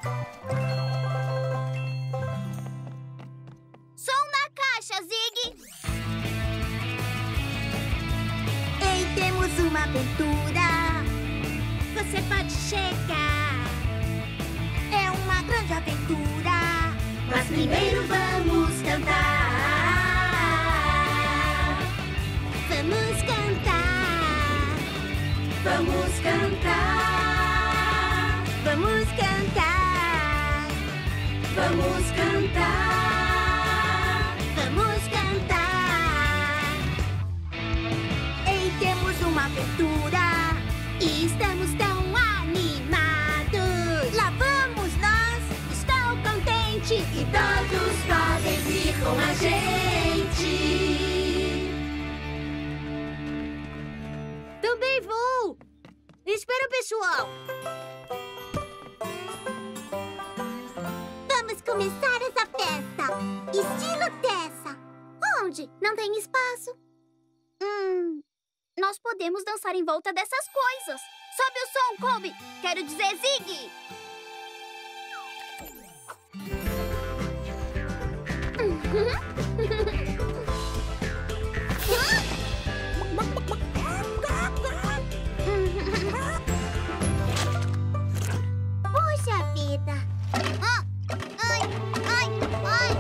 [SPEAKER 3] Som na caixa, Zig!
[SPEAKER 2] Ei, temos uma aventura.
[SPEAKER 8] Você pode chegar.
[SPEAKER 2] É uma grande aventura.
[SPEAKER 8] Mas primeiro vamos cantar.
[SPEAKER 2] Vamos cantar.
[SPEAKER 8] Vamos cantar.
[SPEAKER 2] Vamos cantar.
[SPEAKER 8] Vamos cantar.
[SPEAKER 2] Vamos cantar. Ei, temos uma aventura. E estamos tão animados. Lá vamos nós. Estou contente.
[SPEAKER 8] E todos podem vir com a gente.
[SPEAKER 1] Também vou! Espera, pessoal!
[SPEAKER 2] Vamos começar essa festa. Estilo Tessa. Onde? Não tem espaço.
[SPEAKER 3] Hum... Nós podemos dançar em volta dessas coisas. Sobe o som, Colby. Quero dizer, Zig.
[SPEAKER 2] Puxa vida.
[SPEAKER 3] Ah, ai, ai, ai,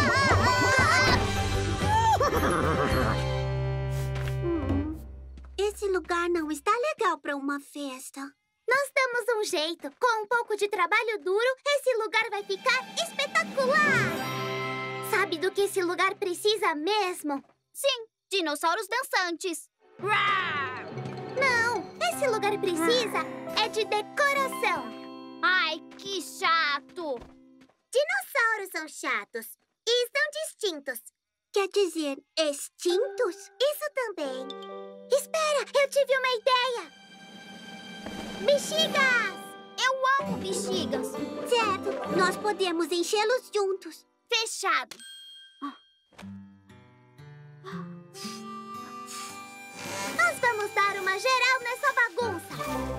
[SPEAKER 2] Hum, esse lugar não está legal para uma festa. Nós damos um jeito. Com um pouco de trabalho duro, esse lugar vai ficar espetacular. Sabe do que esse lugar precisa mesmo?
[SPEAKER 3] Sim, dinossauros dançantes. Rar!
[SPEAKER 2] Não, esse lugar precisa é de decoração.
[SPEAKER 3] Ai, que chato.
[SPEAKER 2] Dinossauros são chatos e estão distintos. Quer dizer, extintos? Isso também. Espera, eu tive uma ideia. Bexigas!
[SPEAKER 3] Eu amo bexigas.
[SPEAKER 2] Certo, nós podemos enchê-los juntos.
[SPEAKER 3] Fechado.
[SPEAKER 2] Nós vamos dar uma geral nessa bagunça.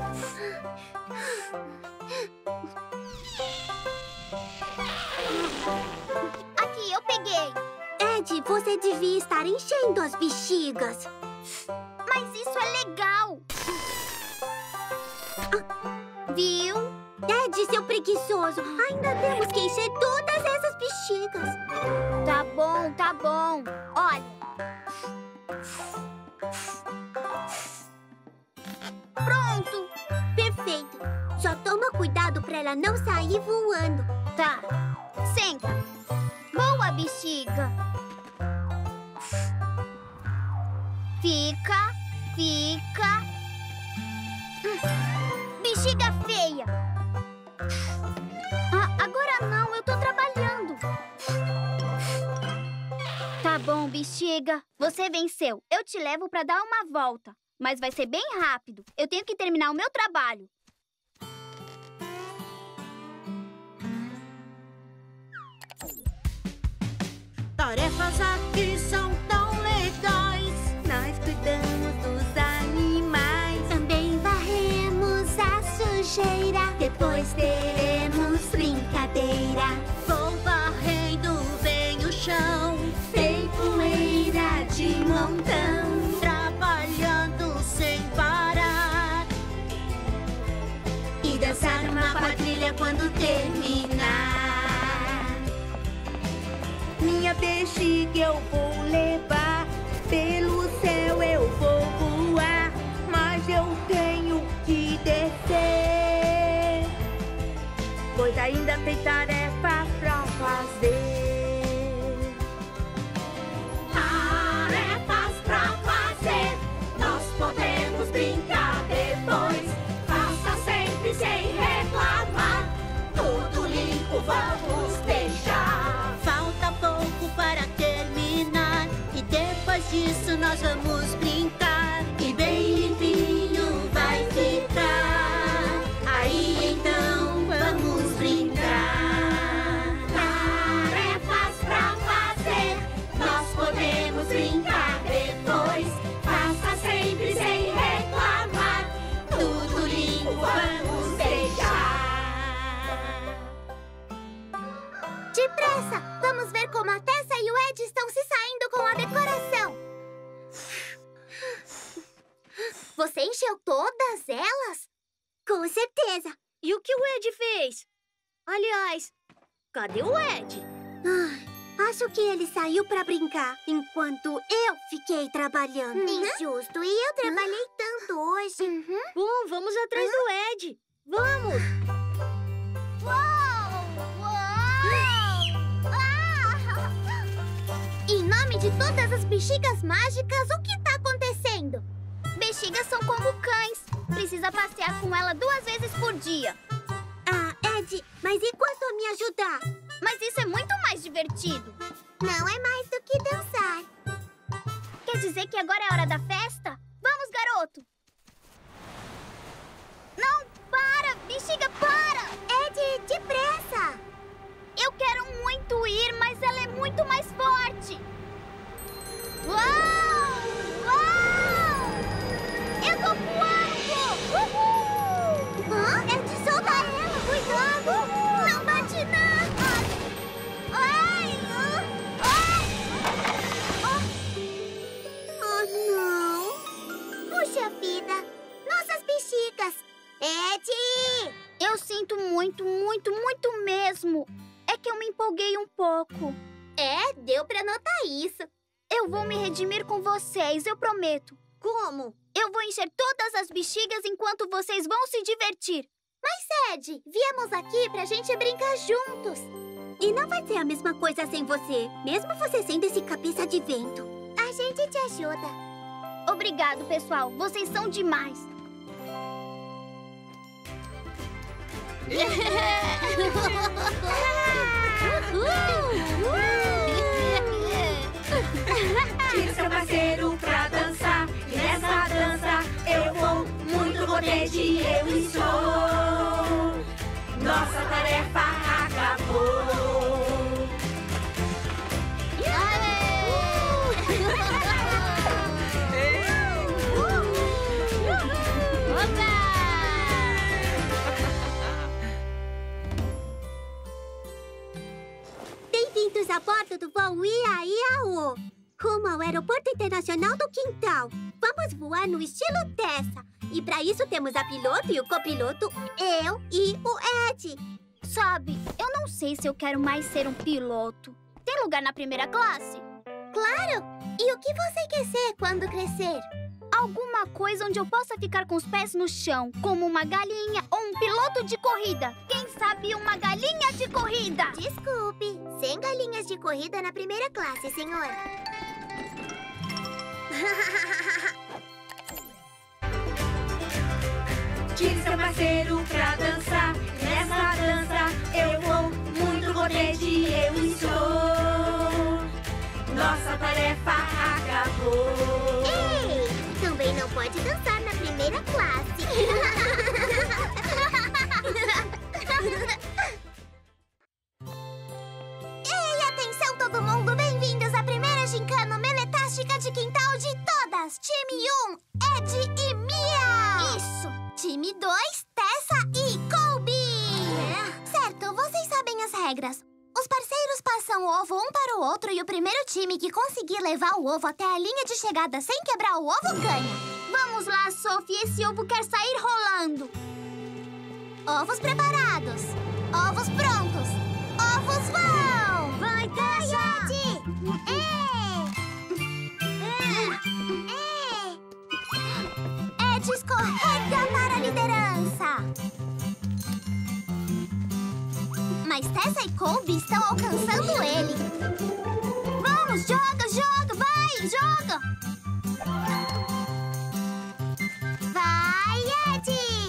[SPEAKER 3] Aqui, eu peguei.
[SPEAKER 2] Ed, você devia estar enchendo as bexigas.
[SPEAKER 3] Mas isso é legal. Viu?
[SPEAKER 2] Ed, seu preguiçoso, ainda temos que encher todas essas bexigas.
[SPEAKER 3] Tá bom, tá bom. Olha. Pronto.
[SPEAKER 2] Perfeito. Só toma cuidado pra ela não sair voando.
[SPEAKER 3] Tá. Senta. Boa, bexiga. Fica, fica. Bexiga feia. Ah, agora não, eu tô trabalhando. Tá bom, bexiga. Bexiga. Você venceu. Eu te levo pra dar uma volta. Mas vai ser bem rápido. Eu tenho que terminar o meu trabalho.
[SPEAKER 8] Tarefas aqui são tão legais. Nós cuidamos dos animais. Também varremos a sujeira. Depois teremos brincadeira. Vou varrendo bem o chão. Tem poeira de montão. Trabalhando sem parar. E dançar uma quadrilha quando terminar. Minha bexiga eu vou levar, pelo céu eu vou voar, mas eu tenho que descer, pois ainda tem tarefas pra fazer. Tarefas pra fazer, nós podemos brincar depois. Faça sempre sem reclamar, tudo limpo vamos deixar. Para terminar, e depois disso nós vamos brincar, e bem limpinho vai ficar. Aí então vamos brincar. Tarefas pra fazer, nós podemos brincar depois. Faça sempre sem reclamar, tudo limpo vamos deixar.
[SPEAKER 2] Depressa! Vamos ver como a Tessa e o Ed estão se saindo com a decoração. Você encheu todas elas? Com certeza.
[SPEAKER 1] E o que o Ed fez? Aliás, cadê o Ed?
[SPEAKER 2] Ah, acho que ele saiu pra brincar, enquanto eu fiquei trabalhando. Uhum. Injusto. E eu trabalhei uhum. tanto hoje. Uhum.
[SPEAKER 1] Bom, vamos atrás uhum. do Ed. Vamos!
[SPEAKER 2] Em nome de todas as bexigas mágicas, o que tá acontecendo?
[SPEAKER 3] Bexigas são como cães. Precisa passear com ela duas vezes por dia.
[SPEAKER 2] Ah, Ed, mas e quanto a me ajudar?
[SPEAKER 3] Mas isso é muito mais divertido.
[SPEAKER 2] Não é mais do que dançar.
[SPEAKER 3] Quer dizer que agora é hora da festa? Vamos, garoto! Não, para! Bexiga, para!
[SPEAKER 2] Ed, depressa!
[SPEAKER 3] Eu quero muito ir, mas ela é muito mais forte. Uau! Uau! Eu tô voando! Uhul!
[SPEAKER 2] Hã? Ed, solta ela! Cuidado! Uhul! Não bate nada! Ai! Ai! Oh, não! Puxa vida! Nossas bexigas! Ed!
[SPEAKER 3] Eu sinto muito, muito, muito mesmo. É que eu me empolguei um pouco.
[SPEAKER 2] É, deu pra notar isso.
[SPEAKER 3] Eu vou me redimir com vocês, eu prometo.
[SPEAKER 2] Como?
[SPEAKER 3] Eu vou encher todas as bexigas enquanto vocês vão se divertir.
[SPEAKER 2] Mas, Ed, viemos aqui pra gente brincar juntos. E não vai ser a mesma coisa sem você, mesmo você sendo esse cabeça de vento. A gente te ajuda.
[SPEAKER 3] Obrigado, pessoal. Vocês são demais.
[SPEAKER 8] Tire seu parceiro pra dançar. E nessa dança eu vou muito contente, eu estou. Nossa tarefa acabou.
[SPEAKER 2] Bem-vindos a bordo do voo Ia Ia-O, rumo ao Aeroporto Internacional do Quintal. Vamos voar no estilo Tessa. E para isso temos a piloto e o copiloto, eu e o Ed.
[SPEAKER 3] Sabe, eu não sei se eu quero mais ser um piloto. Tem lugar na primeira classe?
[SPEAKER 2] Claro! E o que você quer ser quando crescer?
[SPEAKER 3] Alguma coisa onde eu possa ficar com os pés no chão, como uma galinha ou um piloto de corrida. Quem sabe uma galinha de corrida?
[SPEAKER 2] Desculpe, sem galinhas de corrida na primeira classe, senhor.
[SPEAKER 8] Tire seu parceiro pra dançar. Nessa dança eu vou muito contente, eu estou. nossa tarefa acabou.
[SPEAKER 2] Ei, também não pode dançar na primeira classe. Ei, atenção todo mundo, bem-vindos à primeira gincana meletástica de quintal de todas. Time um, Ed e Mia.
[SPEAKER 3] Isso!
[SPEAKER 2] Time dois, Tessa e Colby. Certo, vocês sabem as regras. Os parceiros passam o ovo um para o outro e o primeiro time que conseguir levar o ovo até a linha de chegada sem quebrar o ovo ganha.
[SPEAKER 3] Vamos lá, Sophie, esse ovo quer sair rolando.
[SPEAKER 2] Ovos preparados. Ovos prontos. Ovos vão!
[SPEAKER 1] Vai, Tessa!
[SPEAKER 2] É! É! Ed escorrega para a liderança. Mas Tessa e Colby estão alcançando ele. Vamos, joga, joga, vai, joga! Vai, Ed!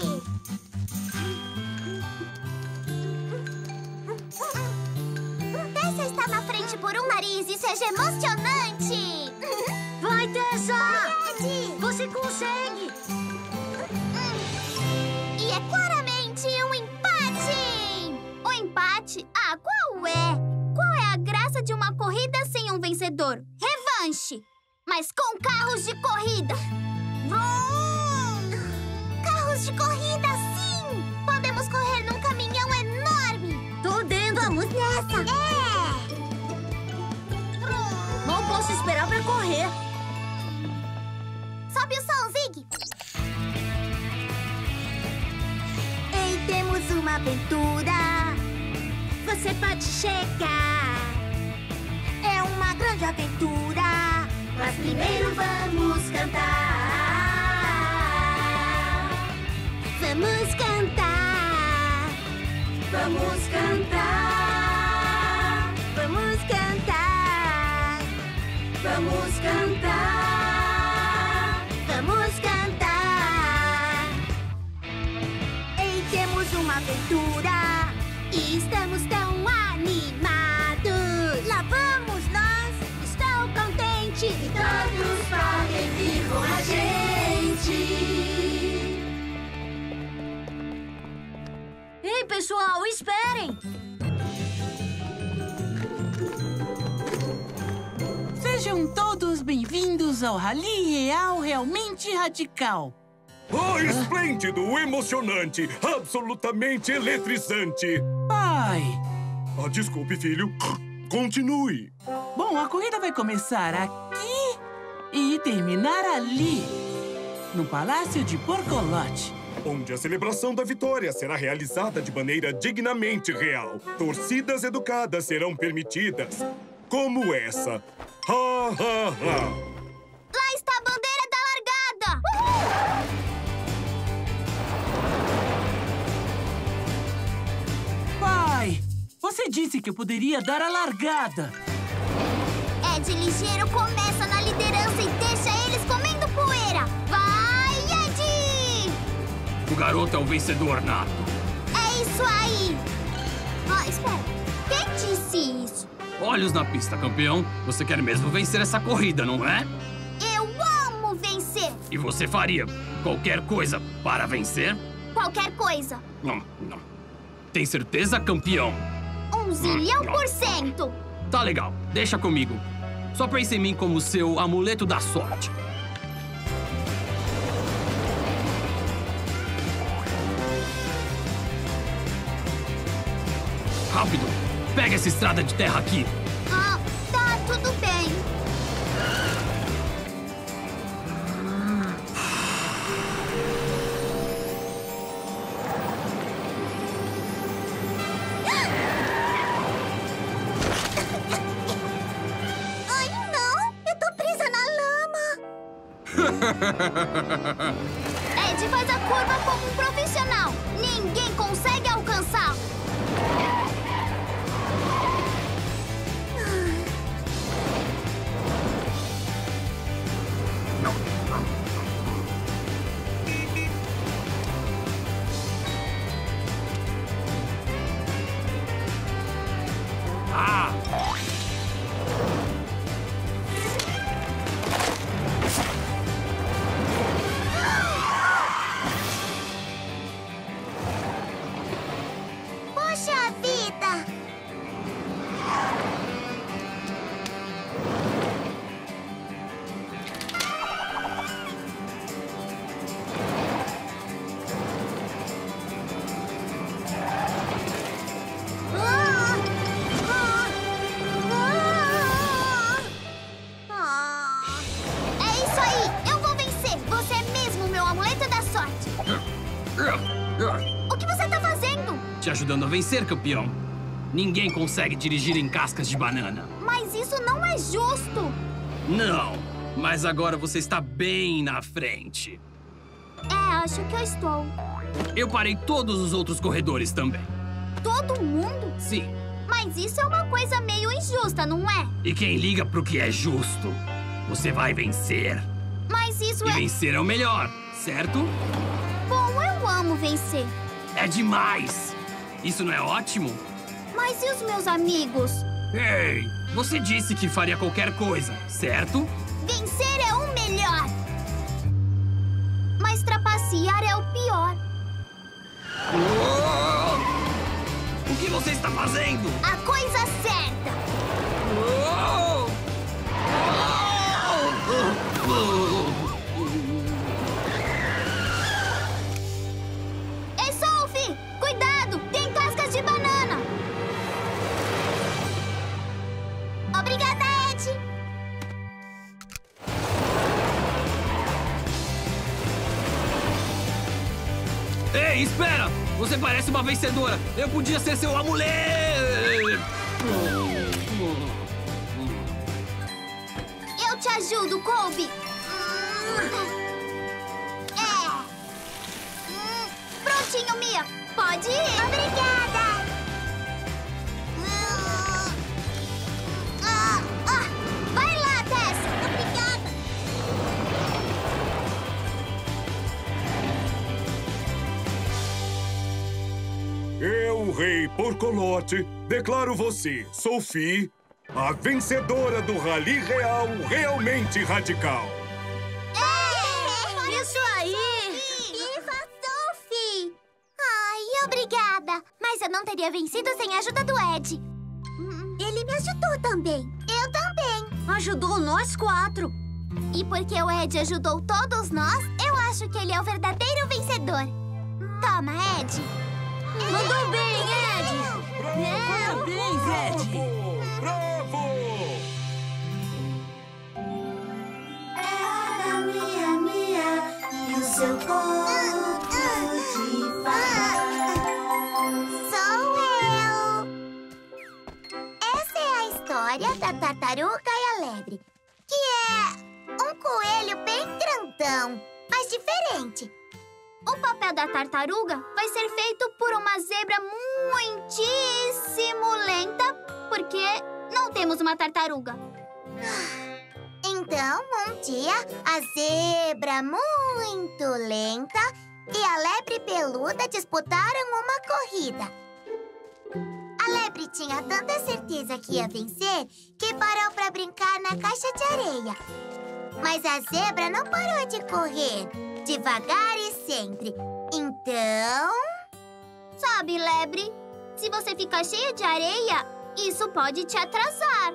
[SPEAKER 2] Tessa está na frente por um nariz, isso é emocionante!
[SPEAKER 1] Vai, Tessa!
[SPEAKER 2] Vai, Ed!
[SPEAKER 1] Você consegue!
[SPEAKER 2] E é claramente um empate!
[SPEAKER 3] O empate? Ah, qual é? Qual é a graça de uma corrida sem um vencedor? Revanche! Mas com carros de corrida!
[SPEAKER 2] Vroom! Carros de corrida, sim! Podemos correr num caminhão enorme!
[SPEAKER 1] Tô dentro!
[SPEAKER 2] Vamos nessa! É!
[SPEAKER 1] Mal posso esperar pra correr!
[SPEAKER 2] Sobe o som, Zig!
[SPEAKER 1] Ei, temos uma aventura! Você pode chegar! É uma grande aventura! Mas primeiro vamos cantar! Vamos cantar! Vamos cantar! Vamos cantar! Vamos cantar! Vamos cantar! Ei, temos uma aventura! E estamos tão animados! Lá vamos nós! Estou contente! E todos podem vir com a gente! Ei, pessoal, esperem!
[SPEAKER 9] Sejam todos bem-vindos ao Rally Real Realmente Radical.
[SPEAKER 6] Oh, esplêndido, emocionante, absolutamente eletrizante.
[SPEAKER 9] Pai!
[SPEAKER 6] Ah, desculpe, filho. Continue.
[SPEAKER 9] Bom, a corrida vai começar aqui e terminar ali, no Palácio de Porcolote.
[SPEAKER 6] Onde a celebração da vitória será realizada de maneira dignamente real. Torcidas educadas serão permitidas, como essa. Ha, ha, ha.
[SPEAKER 3] Lá está a bandeira da largada! Uhul!
[SPEAKER 9] Pai, você disse que eu poderia dar a largada.
[SPEAKER 2] Ed Ligeiro começa na liderança e deixa eles comendo poeira! Vai, Ed!
[SPEAKER 10] O garoto é o vencedor nato.
[SPEAKER 2] É isso aí! Ah, espera. Quem disse isso?
[SPEAKER 10] Olhos na pista, campeão. Você quer mesmo vencer essa corrida, não é?
[SPEAKER 2] Eu amo vencer!
[SPEAKER 10] E você faria qualquer coisa para vencer?
[SPEAKER 2] Qualquer coisa.
[SPEAKER 10] Não, não. Tem certeza, campeão?
[SPEAKER 2] Um zilhão por cento!
[SPEAKER 10] Tá legal, deixa comigo. Só pense em mim como seu amuleto da sorte. Rápido! Pega essa estrada de terra aqui.
[SPEAKER 2] Ah, tá, tudo bem. Ai, não! Eu tô presa na lama!
[SPEAKER 3] Ed faz a curva como um profissional. Ninguém consegue alcançá-lo. O que você tá fazendo?
[SPEAKER 10] Te ajudando a vencer, campeão. Ninguém consegue dirigir em cascas de banana.
[SPEAKER 3] Mas isso não é justo.
[SPEAKER 10] Não, mas agora você está bem na frente.
[SPEAKER 3] É, acho que eu estou.
[SPEAKER 10] Eu parei todos os outros corredores também.
[SPEAKER 3] Todo mundo?
[SPEAKER 10] Sim.
[SPEAKER 3] Mas isso é uma coisa meio injusta, não é?
[SPEAKER 10] E quem liga pro que é justo, você vai vencer.
[SPEAKER 3] Mas isso
[SPEAKER 10] e
[SPEAKER 3] é...
[SPEAKER 10] vencer é o melhor, certo?
[SPEAKER 3] Bom, eu amo vencer.
[SPEAKER 10] É demais! Isso não é ótimo?
[SPEAKER 3] Mas e os meus amigos?
[SPEAKER 10] Ei, você disse que faria qualquer coisa, certo?
[SPEAKER 3] Vencer é o melhor! Mas trapacear é o pior.
[SPEAKER 10] Oh! O que você está fazendo?
[SPEAKER 3] A coisa certa!
[SPEAKER 10] Oh! Oh! Oh!
[SPEAKER 3] Ei, Sophie! Cuidado! Tem cascas de banana! Obrigada, Ed!
[SPEAKER 10] Ei, espera! Você parece uma vencedora! Eu podia ser seu amuleto!
[SPEAKER 3] Eu te ajudo, Colby! É! Prontinho, Mia! Pode ir!
[SPEAKER 2] Obrigada!
[SPEAKER 3] Ah, ah, vai lá, Tess!
[SPEAKER 2] Obrigada!
[SPEAKER 6] Eu, Rei Porcolote, declaro você, Sophie, a vencedora do Rally Real Realmente Radical.
[SPEAKER 3] É!
[SPEAKER 1] Isso aí!
[SPEAKER 2] Viva, Sophie! Ai, obrigada! Mas eu não teria vencido sem a ajuda do Ed. Ele me ajudou também. Eu também.
[SPEAKER 1] Ajudou nós quatro.
[SPEAKER 2] E porque o Ed ajudou todos nós, eu acho que ele é o verdadeiro vencedor. Toma, Ed.
[SPEAKER 1] Mandou bem, Ed!
[SPEAKER 9] Parabéns, Ed!
[SPEAKER 6] Bravo!
[SPEAKER 8] É a minha, minha, e o seu corpo de falar.
[SPEAKER 2] Sou eu! Essa é a história da tartaruga e a lebre, que é um coelho bem grandão, mas diferente.
[SPEAKER 3] O papel da tartaruga vai ser feito por uma zebra muitíssimo lenta, porque não temos uma tartaruga.
[SPEAKER 2] Então, um dia, a zebra muito lenta e a lebre peluda disputaram uma corrida. A lebre tinha tanta certeza que ia vencer que parou para brincar na caixa de areia. Mas a zebra não parou de correr, devagar e sempre. Então...
[SPEAKER 3] Sabe, lebre, se você ficar cheia de areia, isso pode te atrasar.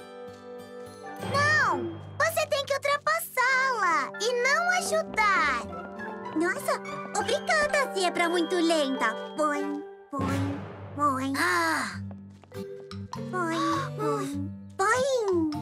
[SPEAKER 2] Não! Você tem que ultrapassá-la e não ajudar. Nossa, obrigada, zebra muito lenta. Boing, boing, boing. Ah! Boing, boing, boing.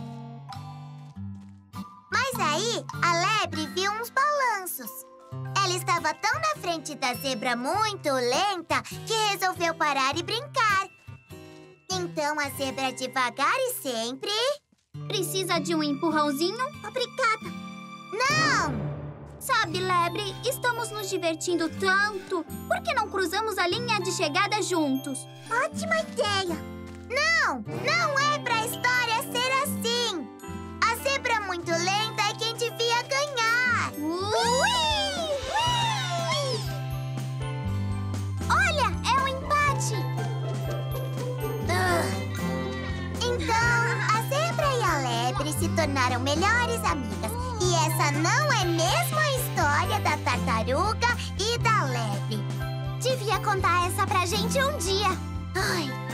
[SPEAKER 2] Mas aí, a lebre viu uns balanços. Ela estava tão na frente da zebra muito lenta que resolveu parar e brincar. Então, a zebra devagar e sempre...
[SPEAKER 3] Precisa de um empurrãozinho?
[SPEAKER 2] Obrigada. Não!
[SPEAKER 3] Sabe, lebre, estamos nos divertindo tanto. Por que não cruzamos a linha de chegada juntos?
[SPEAKER 2] Ótima ideia! Não! Não é pra história ser assim! A zebra muito lenta é quem devia ganhar!
[SPEAKER 3] Ui! Olha, é um empate!
[SPEAKER 2] Uh. Então, a zebra e a lebre se tornaram melhores amigas. E essa não é mesmo a história da tartaruga e da lebre. Devia contar essa pra gente um dia. Ai,